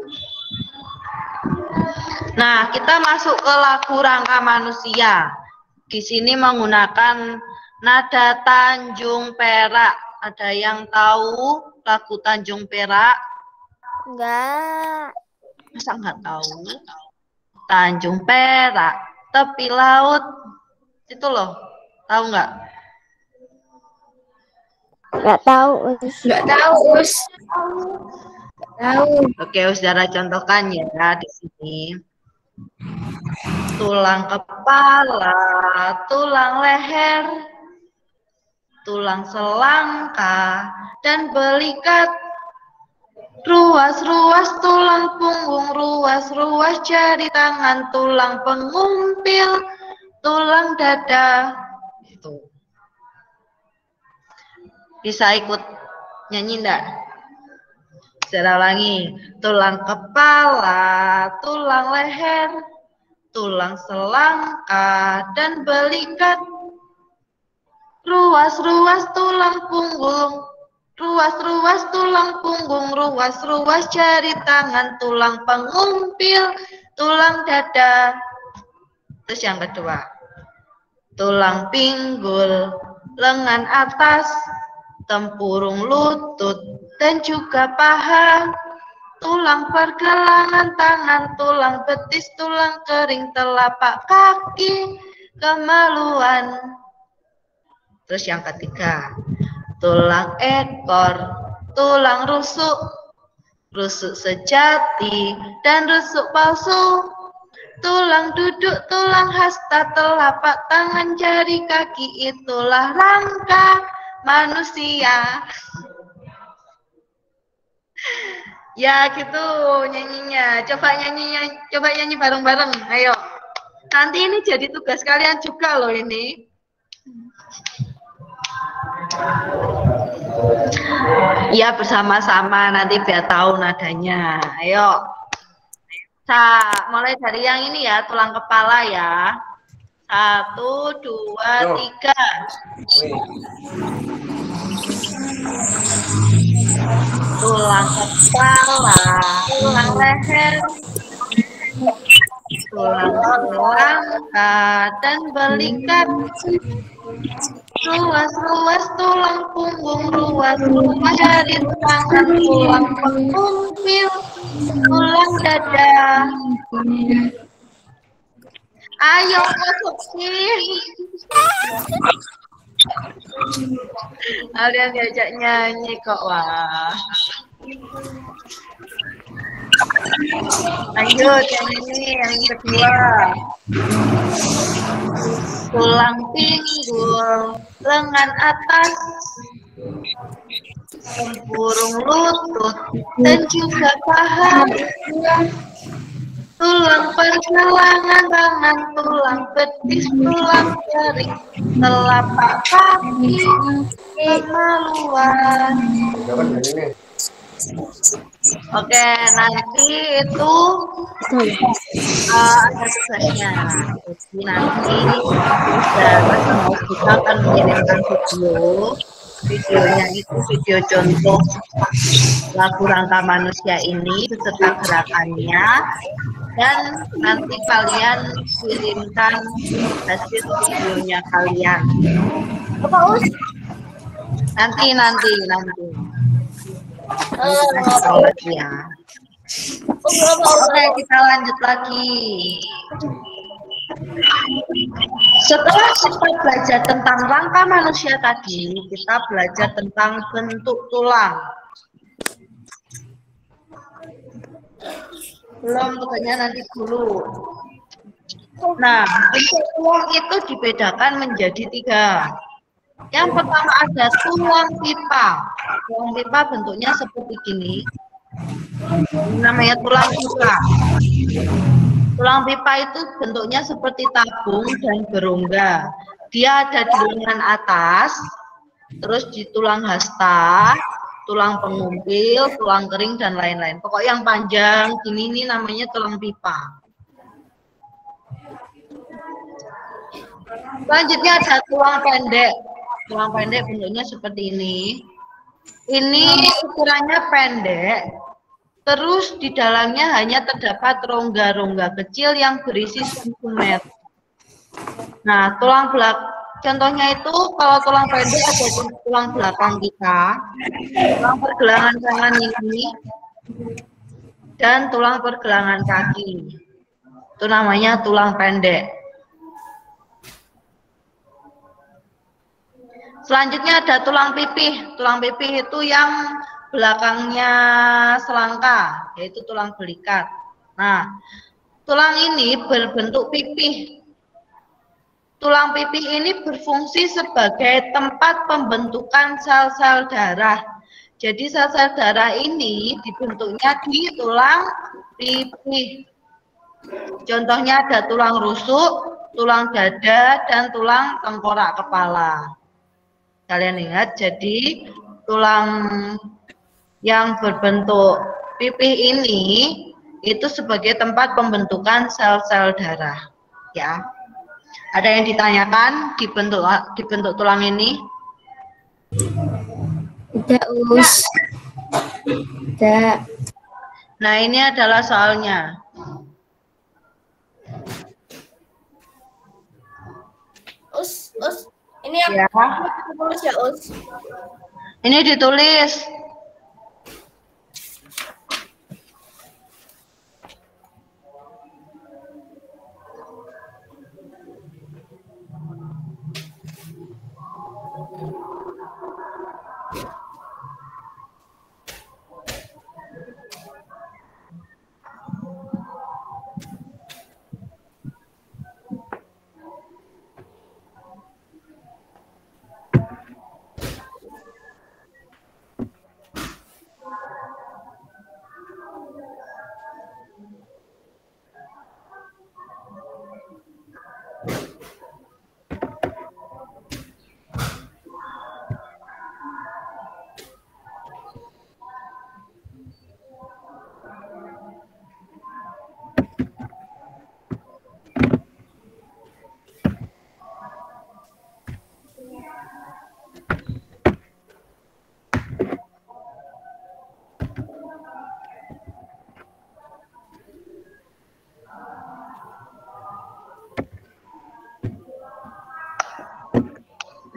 Nah, kita masuk ke lagu rangka manusia. Di sini menggunakan nada Tanjung Perak. Ada yang tahu lagu Tanjung Perak? Enggak. Masa nggak tahu? Tanjung Perak, tepi laut. Itu loh. Tahu nggak? Enggak tahu, Us. Nggak tahu, Us. Tahu. Oke, saudara contohkan ya di sini. Tulang kepala, tulang leher, tulang selangka, dan belikat. Ruas-ruas tulang punggung, ruas-ruas jari tangan, tulang pengumpil, tulang dada. Itu. Bisa ikut nyanyi enggak? Saya ulangi. Tulang kepala, tulang leher, tulang selangka, dan belikat. Ruas-ruas tulang punggung, ruas-ruas tulang punggung, ruas-ruas jari tangan, tulang pengumpil, tulang dada. Terus yang kedua, tulang pinggul, lengan atas, tempurung lutut, dan juga paha, tulang pergelangan tangan, tulang betis, tulang kering, telapak kaki, kemaluan. Terus yang ketiga, tulang ekor, tulang rusuk, rusuk sejati dan rusuk palsu. Tulang duduk, tulang hasta, telapak tangan, jari kaki, itulah rangka manusia. Ya gitu nyanyinya. Coba nyanyi bareng-bareng. Ayo. Nanti ini jadi tugas kalian juga loh ini. Ya bersama-sama nanti biar tahu nadanya. Ayo. Mulai dari yang ini ya, tulang kepala ya. 1, 2, 3. Tulang kepala, tulang leher, tulang selangka dan belikat. Ruas-ruas tulang punggung, ruas-ruas jari tangan, tulang pengumpil, tulang dada. Ayo masuk sih. Kalian diajak nyanyi kok, wah. Lanjut yang ini, yang kedua. Tulang pinggul, lengan atas, tempurung lutut, dan juga paha. Tulang pergelangan tangan, tulang betis, tulang jari, telapak kaki, kemaluan. Oke, nanti itu ada tugasnya. Jadi nanti kita akan mengirimkan videonya itu video contoh lagu Rangka Manusia ini beserta gerakannya, dan nanti kalian kirimkan hasil videonya kalian. Nanti. Lagi ya. Oke, kita lanjut lagi. Setelah kita belajar tentang rangka manusia tadi, kita belajar tentang bentuk tulang. Belum, tugasnya nanti dulu. Nah, bentuk tulang itu dibedakan menjadi 3. Yang pertama ada tulang pipa. Tulang pipa bentuknya seperti gini. Ini namanya tulang pipa. Tulang pipa itu bentuknya seperti tabung dan berongga. Dia ada di lengan atas, terus di tulang hasta, tulang pengumpil, tulang kering, dan lain-lain. Pokok yang panjang gini ini namanya tulang pipa. Selanjutnya ada tulang pendek. Tulang pendek bentuknya seperti ini. Ini ukurannya pendek. Terus di dalamnya hanya terdapat rongga-rongga kecil yang berisi sentimeter. Nah, tulang belakang, contohnya itu kalau tulang pendek ada di tulang belakang kita, tulang pergelangan tangan ini, dan tulang pergelangan kaki. Itu namanya tulang pendek. Selanjutnya ada tulang pipih. Tulang pipih itu yang belakangnya selangka, yaitu tulang belikat. Nah, tulang ini berbentuk pipih. Tulang pipih ini berfungsi sebagai tempat pembentukan sel-sel darah. Jadi sel-sel darah ini dibentuknya di tulang pipih. Contohnya ada tulang rusuk, tulang dada, dan tulang tengkorak kepala. Kalian lihat, jadi tulang yang berbentuk pipih ini itu sebagai tempat pembentukan sel-sel darah. Ya, ada yang ditanyakan di bentuk tulang ini? Tidak, Us. Tidak. Nah, ini adalah soalnya. Us. Ini yang Ya. tulis ya, Us. Ini ditulis.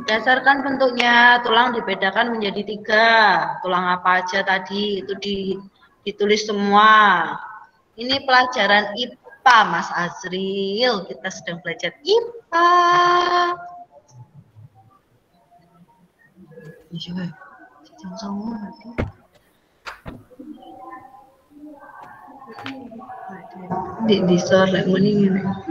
Dasarkan bentuknya, tulang dibedakan menjadi 3. Tulang apa aja tadi, itu ditulis semua. Ini pelajaran IPA, Mas Azril. Kita sedang belajar IPA. Di sore ini.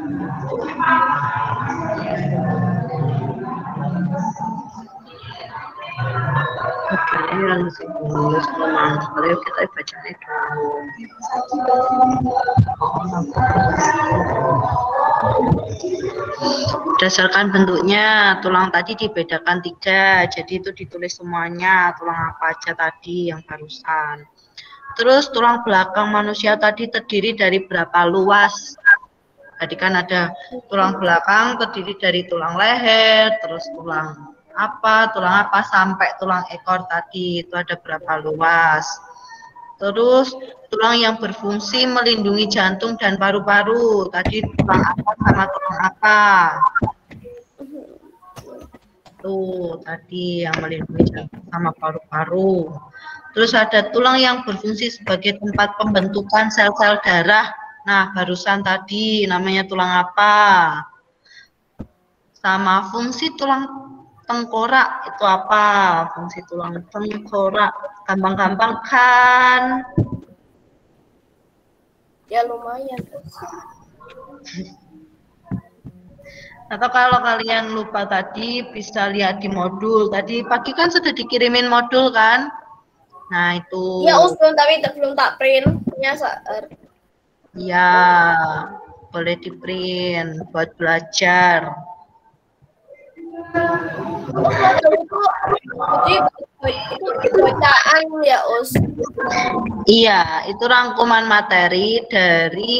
Oke, yang sebelum sekali kita baca itu. Berdasarkan bentuknya, tulang tadi dibedakan 3, jadi itu ditulis semuanya, tulang apa aja tadi yang barusan. Terus tulang belakang manusia tadi terdiri dari berapa luas? Tadi kan ada tulang belakang terdiri dari tulang leher, terus tulang apa sampai tulang ekor tadi itu ada berapa luas. Terus tulang yang berfungsi melindungi jantung dan paru-paru tadi tulang apa sama tulang apa. Tuh tadi yang melindungi jantung sama paru-paru. Terus ada tulang yang berfungsi sebagai tempat pembentukan sel-sel darah. Nah, barusan tadi namanya tulang apa? Sama fungsi tulang tengkorak itu apa? Fungsi tulang tengkorak. Gampang-gampang kan? Ya lumayan. Atau kalau kalian lupa tadi bisa lihat di modul. Tadi pagi kan sudah dikirimin modul kan? Nah, itu. Ya Us, tapi belum tak print. Nyasar. Ya, boleh di print buat belajar. Itu bacaan ya Us. Iya, itu rangkuman materi dari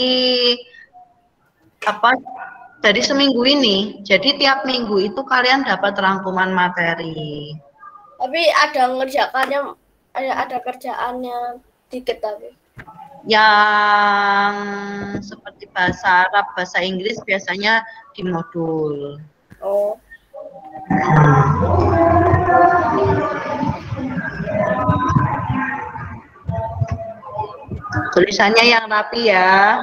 apa? Dari seminggu ini. Jadi tiap minggu itu kalian dapat rangkuman materi. Tapi ada ngerjakannya, ada kerjaannya dikit tapi. Yang seperti bahasa Arab, bahasa Inggris biasanya di modul. Oh. Tulisannya yang rapi ya.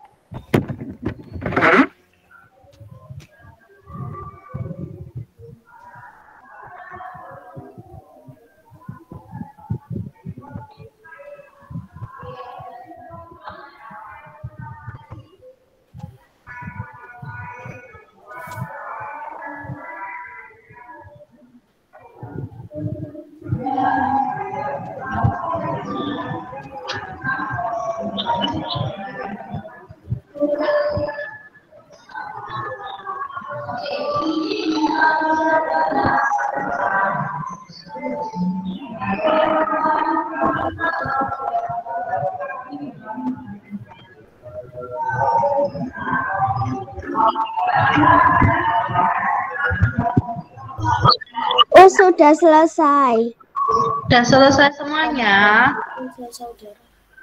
Oh, sudah selesai. Dan selesai semuanya. Saudara.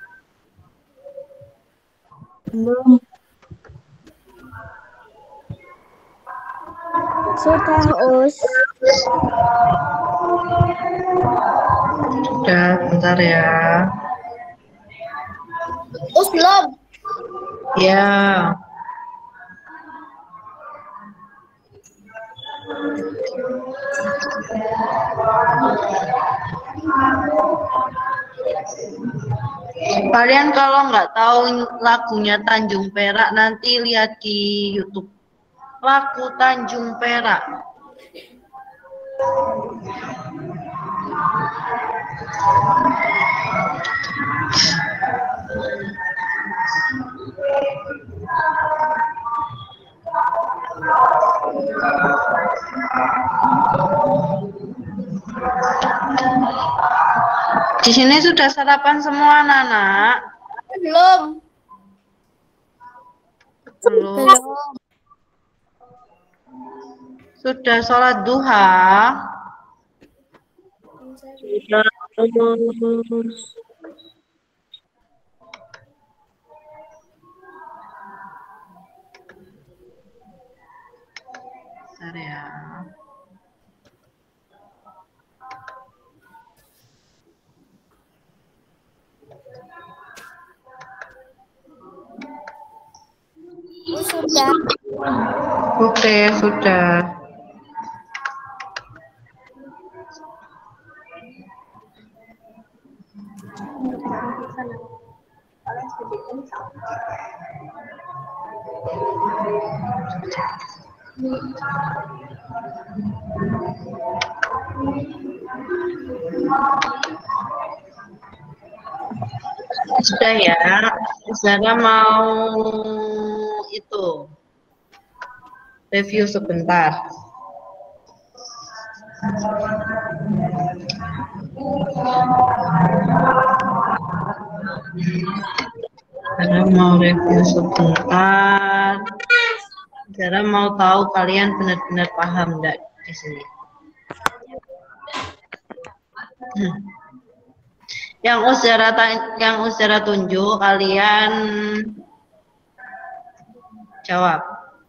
Belum. Sudah, Us. Sudah, bentar ya. Us belum. Ya. Kalian kalau nggak tahu lagunya Tanjung Perak nanti lihat di YouTube. Lagu Tanjung Perak. Di sini sudah sarapan semua anak-anak? Belum. Belum. Sudah sholat duha? Bentar ya. sudah. Oke, sudah. Sudah ya. Zara mau itu review sebentar. Zara mau review sebentar. Zara mau tahu kalian benar-benar paham enggak di sini. Yang Zara tunjuk kalian jawab.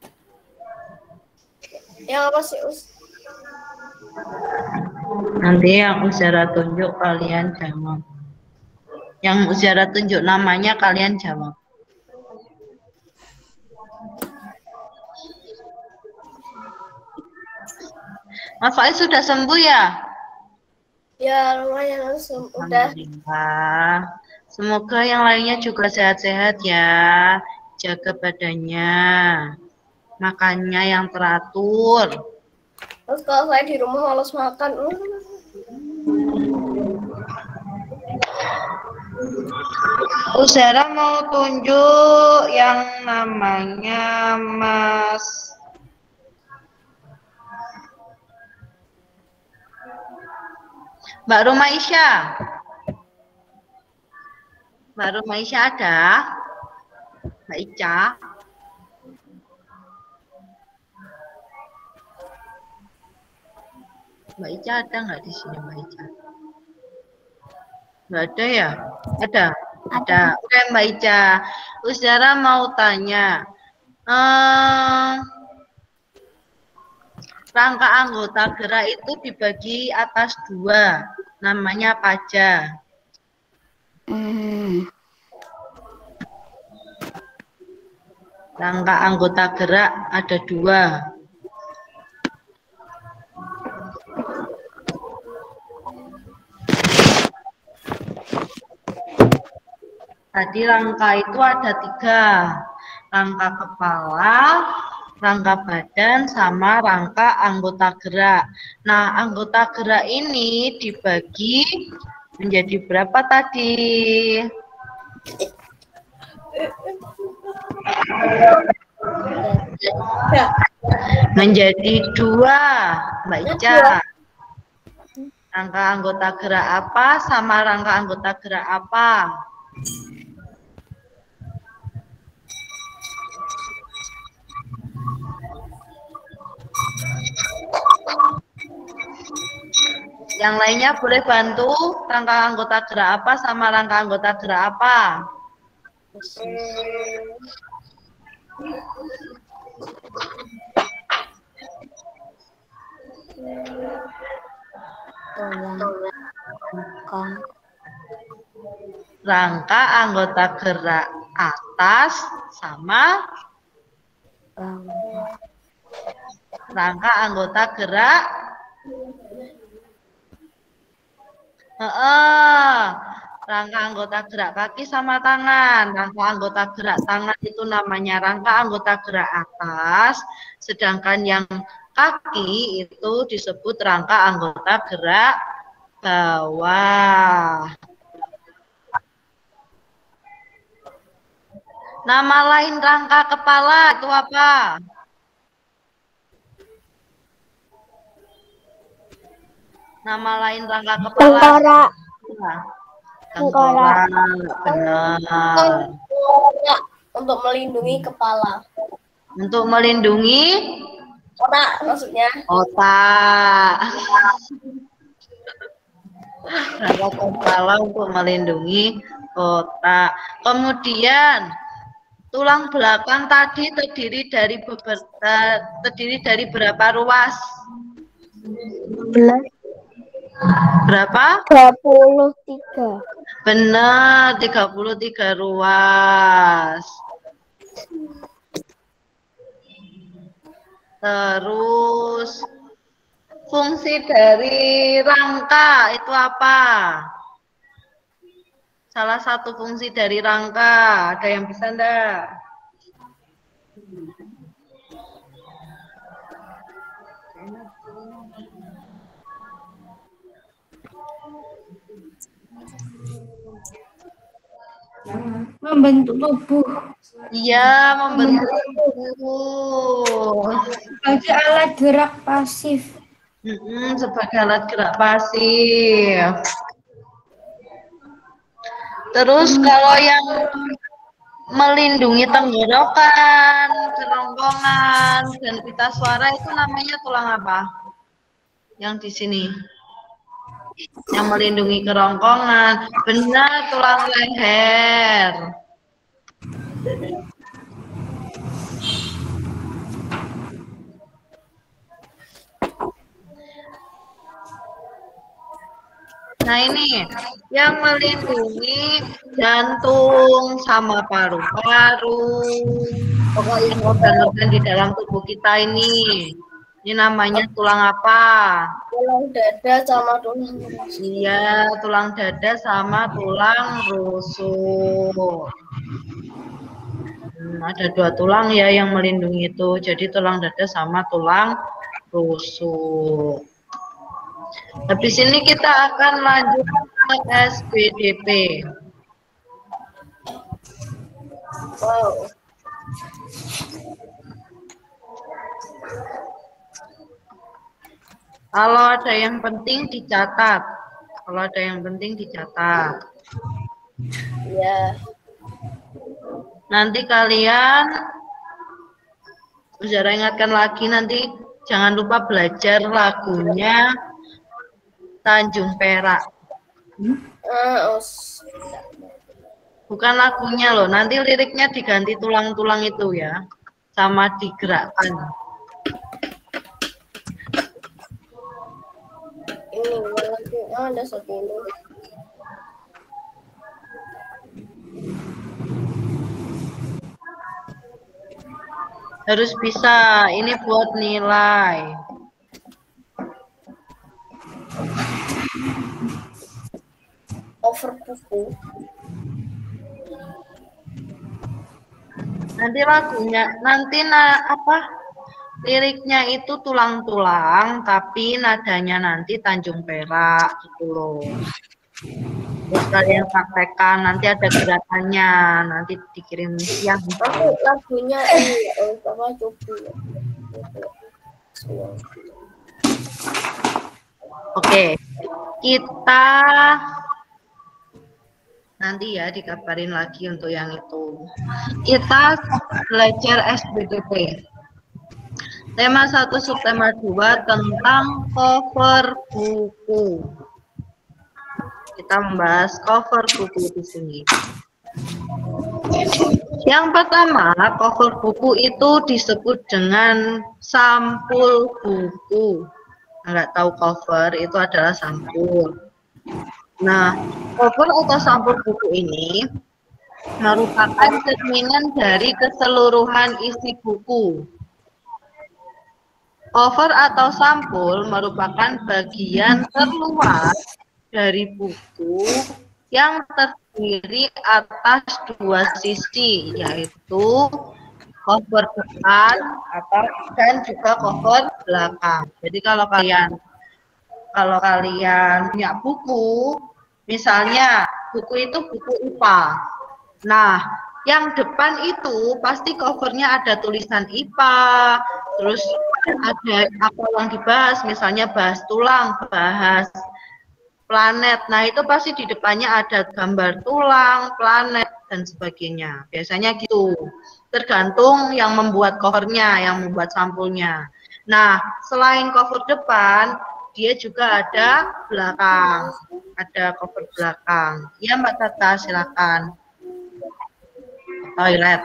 Yang apa sih, Us? Nanti yang Zara tunjuk kalian jawab. Yang Zara tunjuk namanya kalian jawab. Mas Faiz sudah sembuh ya? Ya, lumayan, Us. Udah. Alhamdulillah. Semoga yang lainnya juga sehat-sehat ya. Jaga badannya. Makannya yang teratur. Terus kalau saya di rumah malas makan. Zara mau tunjuk yang namanya Mbak Rumaisyah. Mbak Rumaisyah ada? Mbak Ica? Mbak Ica ada nggak di sini, Mbak Ica? Nggak ada ya? Ada? Ada. Oke, Mbak Ica. Zara mau tanya. Rangka anggota gerak itu dibagi atas 2. Namanya apa aja? Rangka anggota gerak ada 2. Tadi rangka itu ada 3. Rangka kepala, rangka badan, sama rangka anggota gerak. Nah, anggota gerak ini dibagi menjadi berapa tadi? Menjadi 2, Mbak Ica. Rangka anggota gerak apa sama rangka anggota gerak apa? Yang lainnya boleh bantu rangka anggota gerak apa sama rangka anggota gerak apa? Rangka anggota gerak atas sama rangka anggota gerak rangka anggota gerak kaki sama tangan. Rangka anggota gerak tangan itu namanya rangka anggota gerak atas, sedangkan yang kaki itu disebut rangka anggota gerak bawah. Nama lain rangka kepala itu apa? Nama lain rangka kepala. Tengkorak. Tengkorak. Benar. Untuk melindungi kepala. Untuk melindungi Otak maksudnya. otak. Rangka kepala untuk melindungi otak. Kemudian tulang belakang tadi terdiri dari berapa ruas? Berapa? 33. Benar, 33 ruas. Terus fungsi dari rangka itu apa? Salah satu fungsi dari rangka, ada yang bisa enggak? Membentuk tubuh Iya, membentuk tubuh. sebagai alat gerak pasif. Sebagai alat gerak pasif. Terus kalau yang melindungi tenggorokan, kerongkongan, dan pita suara itu namanya tulang apa? Yang di sini. Yang melindungi kerongkongan. Benar, tulang leher. Nah ini, yang melindungi jantung sama paru-paru, pokoknya organ-organ di dalam tubuh kita ini. Ini namanya tulang apa? Tulang dada sama tulang rusuk. Iya, tulang dada sama tulang rusuk. Ada dua tulang ya yang melindungi itu. Jadi tulang dada sama tulang rusuk. Habis ini kita akan lanjut ke SPDP. Wow. Kalau ada yang penting dicatat. Kalau ada yang penting dicatat. Ya. Nanti kalian Zara ingatkan lagi, nanti jangan lupa belajar lagunya Tanjung Perak. Bukan lagunya loh, nanti liriknya diganti tulang-tulang itu ya, sama digerakkan. Ini ada satu ini. Harus bisa, ini buat nilai. Over buku. Nanti lagunya, nanti liriknya itu tulang-tulang, tapi nadanya nanti Tanjung Perak gitu loh. Terus kalian praktekkan, nanti ada gerakannya, nanti dikirim siang. Aku lagunya ini sama Cobi. Oke, kita nanti ya dikabarin lagi untuk yang itu. Kita belajar SBDP. Tema 1 subtema 2 tentang cover buku. Kita membahas cover buku di sini. Yang pertama, cover buku itu disebut dengan sampul buku. Nggak tahu cover, itu adalah sampul. Nah, cover atau sampul buku ini merupakan cerminan dari keseluruhan isi buku. Cover atau sampul merupakan bagian terluar dari buku yang terdiri atas dua sisi, yaitu cover depan dan juga cover belakang. Jadi kalau kalian punya buku, misalnya buku itu buku IPA. Nah, yang depan itu pasti covernya ada tulisan IPA, terus ada apa yang dibahas, misalnya bahas tulang, bahas planet. Nah, itu pasti di depannya ada gambar tulang, planet, dan sebagainya. Biasanya gitu. Tergantung yang membuat covernya, yang membuat sampulnya. Nah, selain cover depan, dia juga ada belakang. Ada cover belakang. Ya, Mbak Tata, silakan. Toilet.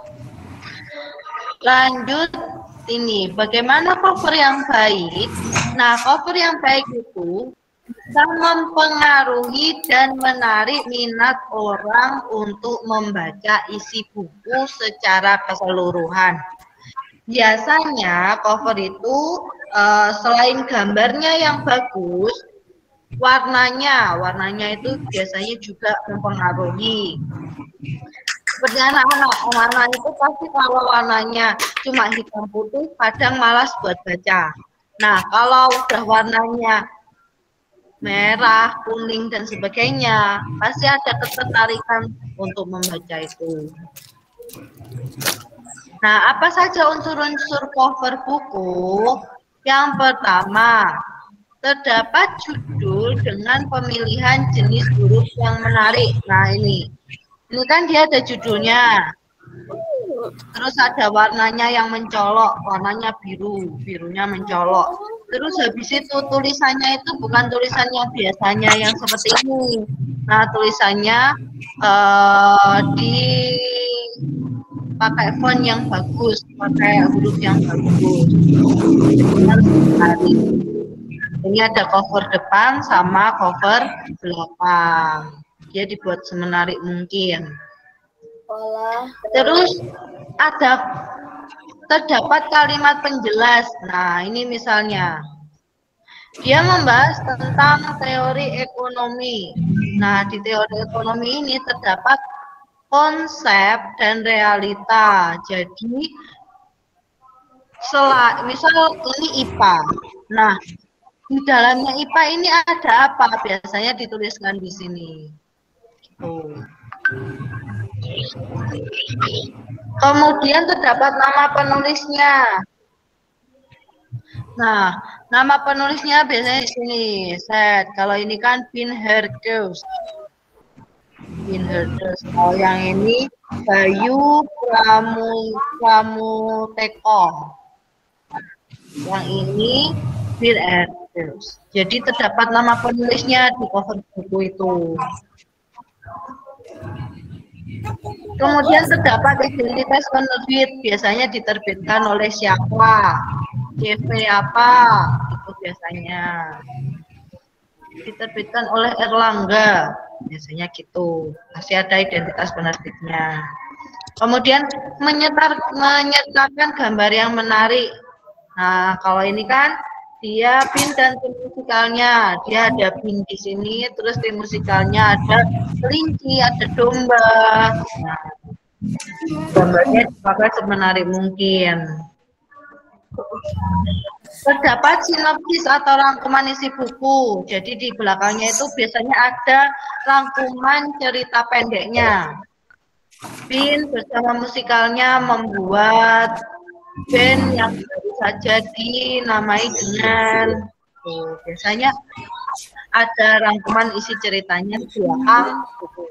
Lanjut ini, bagaimana cover yang baik? Nah, cover yang baik itu bisa mempengaruhi dan menarik minat orang untuk membaca isi buku secara keseluruhan. biasanya cover itu selain gambarnya yang bagus, warnanya itu biasanya juga mempengaruhi. Seperti anak-anak, warna itu pasti kalau warnanya cuma hitam putih, kadang malas buat baca. Nah, kalau udah warnanya merah, kuning, dan sebagainya, pasti ada ketertarikan untuk membaca itu. Nah, apa saja unsur-unsur cover buku? Yang pertama, terdapat judul dengan pemilihan jenis huruf yang menarik. Nah, ini kan dia ada judulnya. Terus ada warnanya yang mencolok, warnanya biru, birunya mencolok. Terus habis itu tulisannya itu bukan tulisan yang biasanya yang seperti ini. Nah, tulisannya pakai font yang bagus, pakai huruf yang bagus. Ini ada cover depan sama cover belakang. Dia dibuat semenarik mungkin. Terus terdapat kalimat penjelas. Nah, ini misalnya dia membahas tentang teori ekonomi. Nah, di teori ekonomi ini terdapat konsep dan realita. Jadi, misal ini IPA. Nah, di dalamnya IPA ini ada apa? Biasanya dituliskan di sini. Kemudian terdapat nama penulisnya. Nah, nama penulisnya biasanya di sini. Set. Kalau ini kan Pinherdeus. Kalau yang ini Bayu Pramuteko. Yang ini Pinherdeus. Jadi terdapat nama penulisnya di cover buku itu. Kemudian terdapat identitas penerbit, biasanya diterbitkan oleh siapa, CV apa, itu biasanya diterbitkan oleh Erlangga, biasanya gitu, masih ada identitas penerbitnya. Kemudian menyertakan gambar yang menarik. Nah, kalau ini kan dia pin dan tim musikalnya, dia ada pin di sini, terus tim musikalnya ada kelinci, ada domba. Nah, gambarnya dipakai semenarik mungkin. Terdapat sinopsis atau rangkuman isi buku. Jadi di belakangnya itu biasanya ada rangkuman cerita pendeknya. Pin bersama musikalnya membuat band yang baru saja dinamai dengan biasanya ada rangkuman isi ceritanya di belakang buku.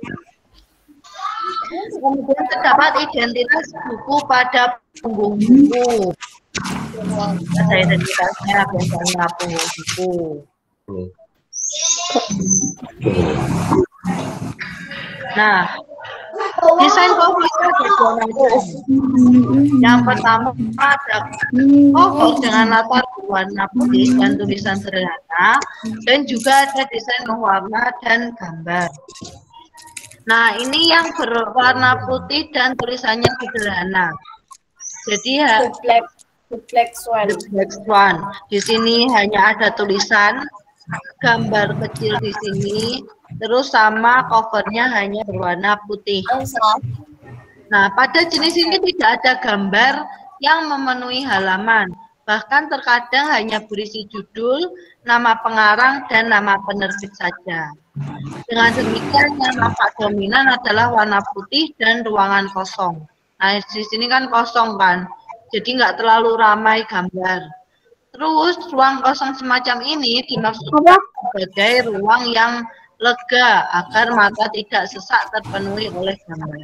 Kemudian terdapat identitas buku pada punggung buku. Ada identitasnya biasanya punggung buku. Nah, desain cover ada dua macam. Yang pertama ada cover dengan latar berwarna putih dan tulisan sederhana, dan juga ada desain berwarna dan gambar. Nah, ini yang berwarna putih dan tulisannya sederhana. Jadi The Black Swan. Di sini hanya ada tulisan, gambar kecil di sini, terus sama covernya hanya berwarna putih. Nah, pada jenis ini tidak ada gambar yang memenuhi halaman. Bahkan terkadang hanya berisi judul, nama pengarang, dan nama penerbit saja. Dengan demikian, yang nampak dominan adalah warna putih dan ruangan kosong. Nah, di sini kan kosong kan, jadi nggak terlalu ramai gambar. Terus, ruang kosong semacam ini dimaksudkan sebagai ruang yang lega agar mata tidak sesak terpenuhi oleh gambar.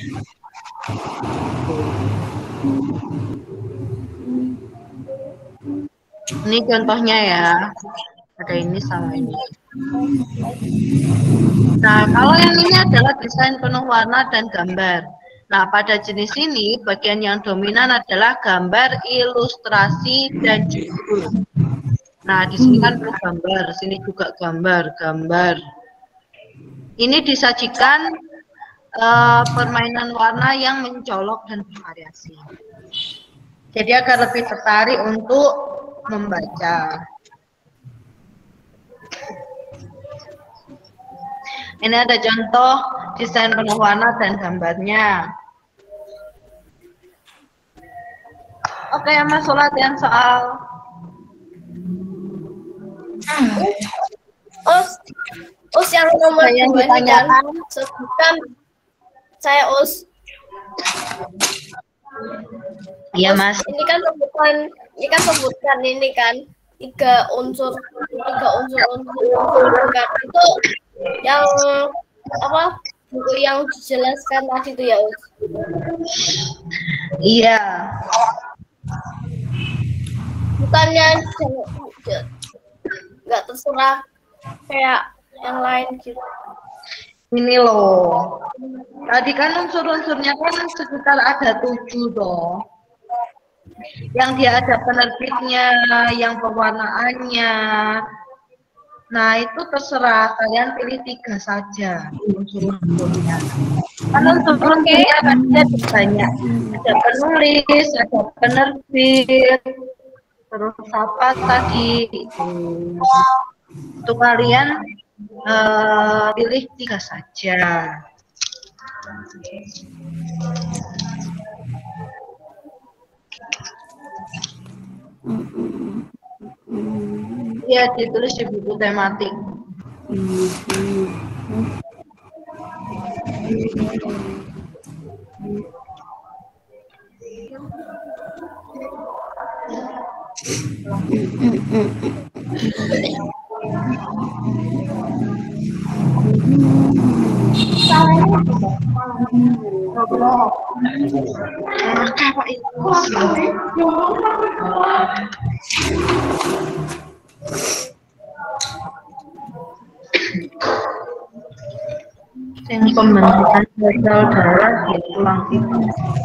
Ini contohnya ya, ada ini sama ini. Nah, kalau yang ini adalah desain penuh warna dan gambar. Nah, pada jenis ini, bagian yang dominan adalah gambar, ilustrasi, dan judul. Nah, di sini kan penuh gambar, sini juga gambar. Ini disajikan permainan warna yang mencolok dan bervariasi. Jadi agar lebih tertarik untuk membaca. Ini ada contoh desain penuh warna dan gambarnya. Oke, masuk latihan soal. Us yang nomor Yang 2 ini kan ditanyakan. sebutkan saya Us. Iya, Mas. Ini kan sebutkan ini kan tiga unsur kan. Itu yang apa buku yang dijelaskan tadi itu ya Us. Iya. Bukannya nggak terserah kayak yang lain gitu. Ini loh. Tadi kan unsur-unsurnya kan sekitar ada 7 toh. Yang dia ada penerbitnya, yang pewarnaannya. Nah, itu terserah, kalian pilih 3 saja unsur-unsurnya. Karena unsur-unsurnya kan ada banyak. Ada penulis, ada penerbit, terus apa tadi itu kalian pilih 3 saja. Ya, ditulis di buku tematik. Apa itu? Yang pembentukan sel darah di tulang itu.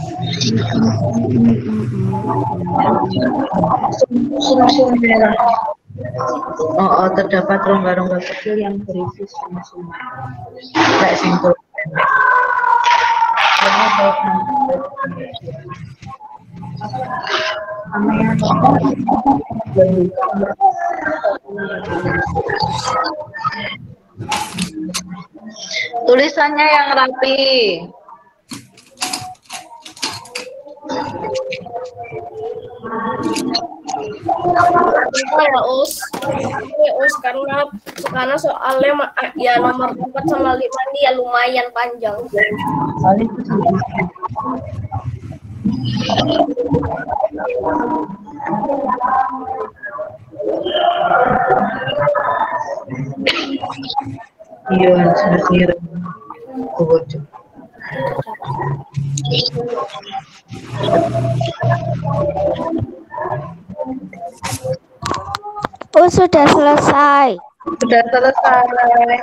Sum-sum merah. Terdapat rongga-rongga kecil yang berisi sum-sum. Kayak simpul. Tulisannya yang rapi. Ya Us, karena soalnya ya nomor 4 sama 5 ini ya lumayan panjang. Iya, sudah kebocor. Oh, sudah selesai. Sudah selesai.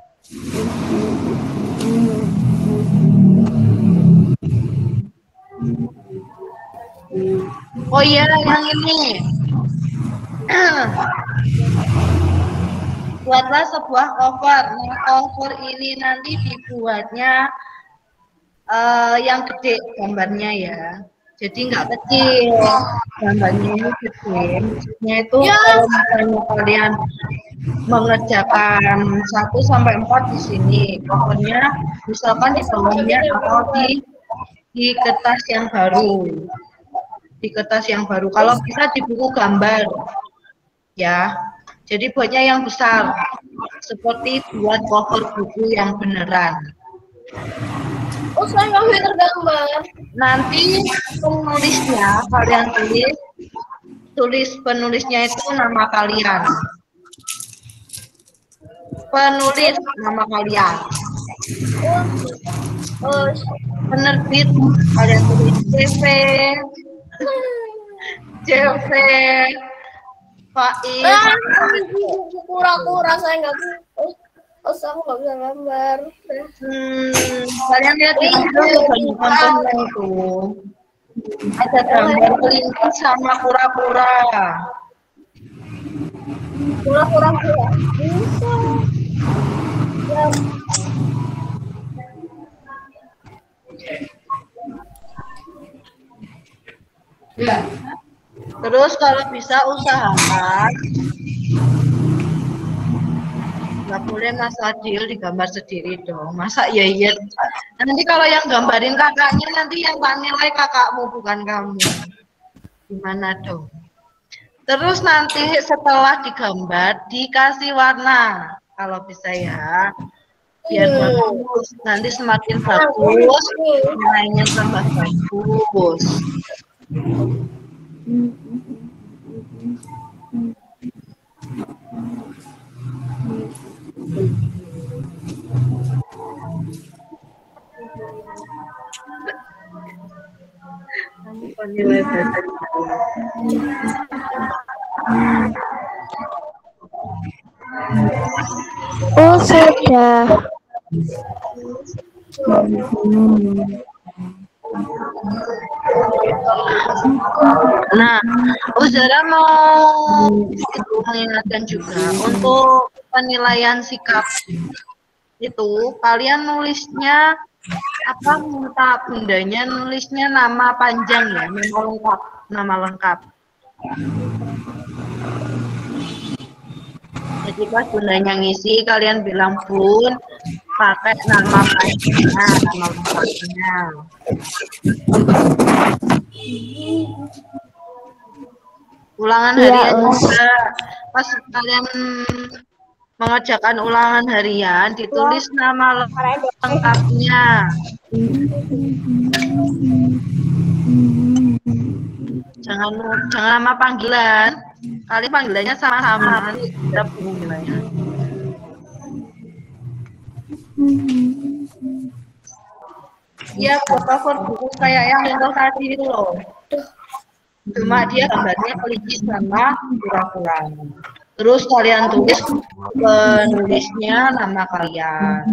Oh iya, yang ini. Buatlah sebuah cover. Nah, cover ini nanti dibuatnya yang gede gambarnya ya. Jadi nggak kecil. Gambarnya ini gede. Maksudnya itu kalau misalnya kalian mengerjakan 1 sampai 4 di sini, covernya misalkan di bawahnya atau di kertas yang baru. Di kertas yang baru. Kalau bisa di buku gambar. Ya. Jadi buatnya yang besar. Seperti buat cover buku yang beneran. Oh, saya nggak bisa tergambar. Nanti penulisnya kalian tulis penulisnya itu nama kalian. Penulis nama kalian. Penerbit kalian tulis CV, Faiz. Kura-kura saya nggak bisa. Aku nggak bisa gambar. Kalian lihat di video banyak contohnya itu. Ada gambar kelinci sama kura-kura. Kura-kura bisa. Ya. Terus kalau bisa usahakan nggak boleh Mas Adil digambar sendiri dong. Masa iya iya. Nanti kalau yang gambarin kakaknya nanti yang tak nilai kakakmu bukan kamu. Gimana dong? Terus nanti setelah digambar dikasih warna. Kalau bisa ya. Biar bagus. Nanti semakin bagus, nilainya tambah bagus. Nilai Oh, sudah. Nah, Uzara mau mengingatkan juga untuk penilaian sikap itu kalian nulisnya apa minta bundanya nulisnya nama panjang ya, nama lengkap. Jadi pas bundanya ngisi kalian bilang bun pakai nama panjangnya, nama lengkapnya. Ulangan harian juga pas kalian mengerjakan ulangan harian ditulis nama lengkapnya. Jangan nama panggilan. Kali panggilannya sama-sama kita bingung nilainya. Iya, cover buku kayak yang contoh tadi itu loh. Cuma dia gambarnya kelinci sama kura-kura. Terus kalian tulis penulisnya nama kalian.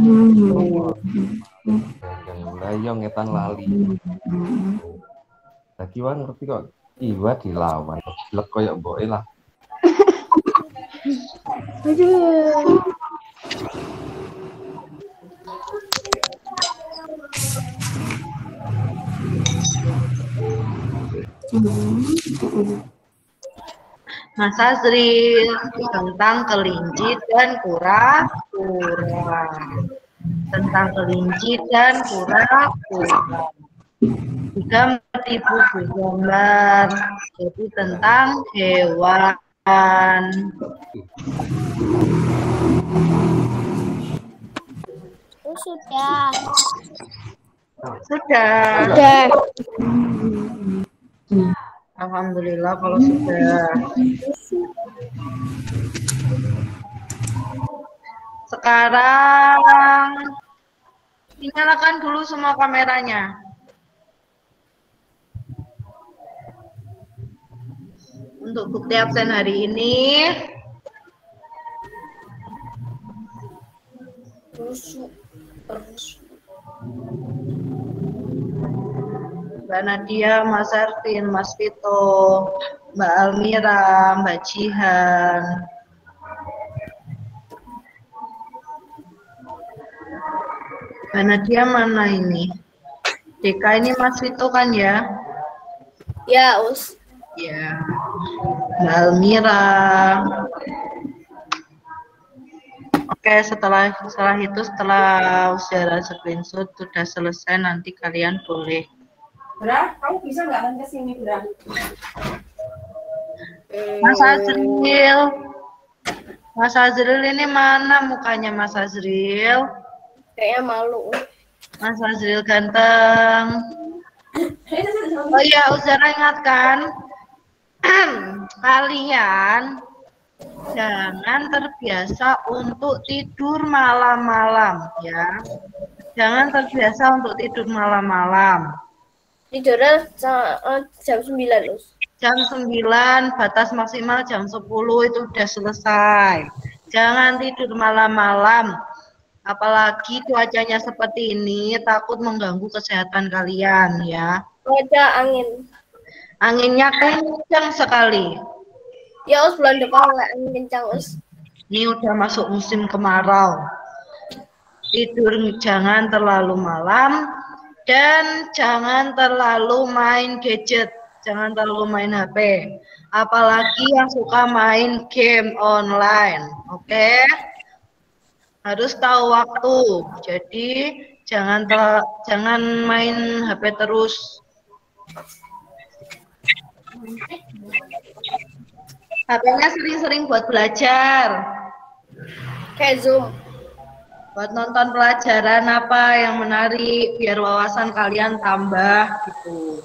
Yang ngetan lali. Lagi wan ngerti kok iwa dilawan. Blek koyo mboke lah. Mas Azril tentang kelinci dan kura-kura. Tentang kelinci dan kura-kura. Gambar di buku gambar. Jadi tentang hewan. Oh, sudah. Sudah. Alhamdulillah kalau sudah. Sekarang nyalakan dulu semua kameranya. Untuk bukti absen hari ini. Mbak Nadia, Mas Ervin, Mas Vito, Mbak Almira, Mbak Jihan. Mbak Nadia mana ini? DK ini Mas Vito kan ya? Ya, Us. Ya. Mbak Almira. Oke, setelah usaha screenshot sudah selesai, nanti kalian boleh. Bra, kamu bisa nggak kan kesini, Bra? Mas Azril ini mana mukanya Mas Azril? Kayaknya malu. Mas Azril ganteng. Oh iya, Uzara ingatkan, kalian jangan terbiasa untuk tidur malam-malam ya. Jangan terbiasa untuk tidur malam-malam. Tidurnya jam 9, Us. Jam 9, batas maksimal jam 10 itu udah selesai. Jangan tidur malam-malam. Apalagi cuacanya seperti ini, takut mengganggu kesehatan kalian ya. Ada angin. Anginnya kencang sekali. Ya, Us, bulan depan angin kencang, Us. Ini udah masuk musim kemarau. Tidur jangan terlalu malam dan jangan terlalu main gadget. Jangan terlalu main HP. Apalagi yang suka main game online. Oke? Harus tahu waktu. Jadi jangan main HP terus. HP-nya sering-sering buat belajar. Kayak Zoom. Buat nonton pelajaran apa yang menarik biar wawasan kalian tambah gitu.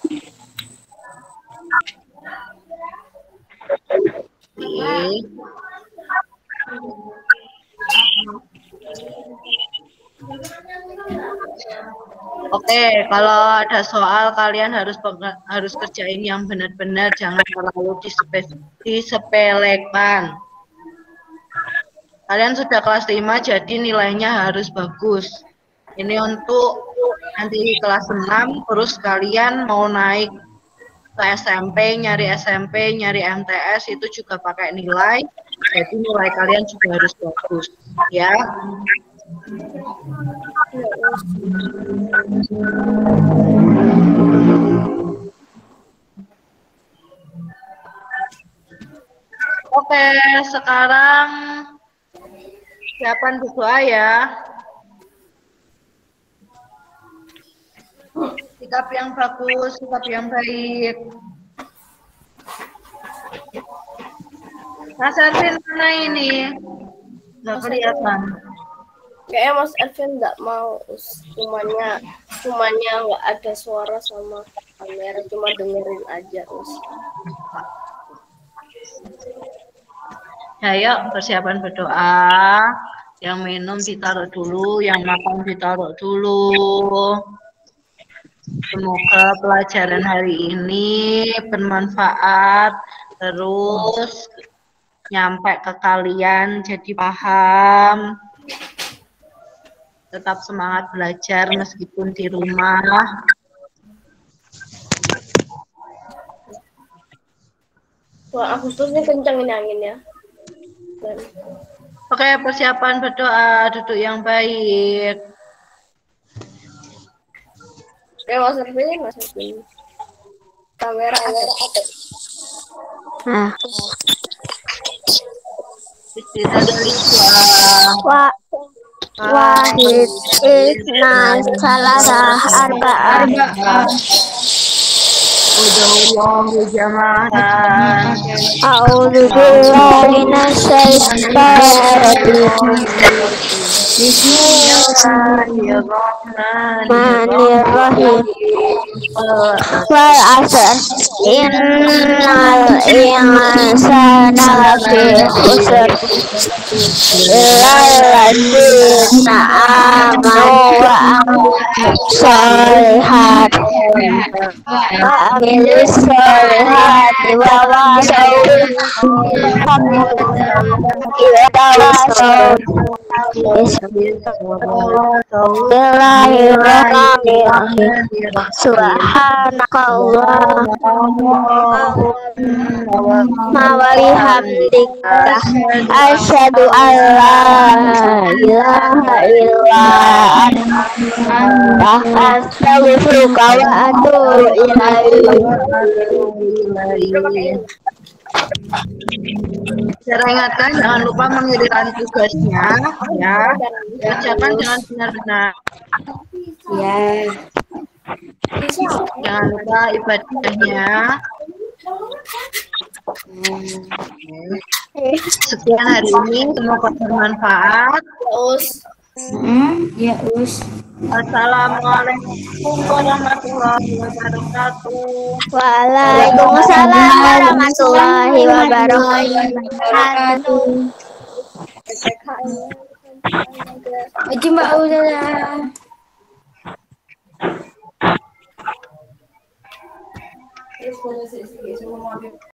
Oke, kalau ada soal kalian harus kerjain yang benar-benar, jangan terlalu disepelekan. Kalian sudah kelas 5 jadi nilainya harus bagus. Ini untuk nanti kelas 6 terus kalian mau naik ke SMP, nyari MTS itu juga pakai nilai. Jadi nilai kalian juga harus bagus, ya. Oke, sekarang siapkan berdoa ya. Sikap yang bagus, sikap yang baik. Mas Ervin mana ini? Nggak kelihatan. Kayaknya Mas Ervin nggak mau, cumanya nggak ada suara sama kamera, cuma dengerin aja Us. Ya, yuk persiapan berdoa. Yang minum ditaruh dulu, yang makan ditaruh dulu. Semoga pelajaran hari ini bermanfaat, terus nyampe ke kalian jadi paham. Tetap semangat belajar meskipun di rumah. Wah, Agustus ini kencang ini anginnya. Oke, persiapan berdoa, duduk yang baik. Oke, Mas Ervin. Kamera ada. Nah, Bismillahirrahmanirrahim. wahid isna salasah arba'ah Udallahu jama'atan. a'udzu billahi minasyaitonir rajim. Bismillahirrahmanirrahim. Wal 'asr innal insana lafi khusr illal ladzina amanu wa amilus sholihat wa amilus sholihat wa wasau Bismillahirrahmanirrahim. Subhanakallah wa bihamdika asyhadu an la ilaha illa anta astaghfiruka wa atubu ilaik. Saya ingatkan jangan lupa mengirimkan tugasnya ya. Kerjakan dengan benar-benar. Ya. Jangan lupa ibadahnya. Sekian hari ini, semoga bermanfaat. Ya, Us. Assalamualaikum warahmatullahi wabarakatuh. Waalaikumsalam warahmatullahi wabarakatuh. Aji Mbak Udah.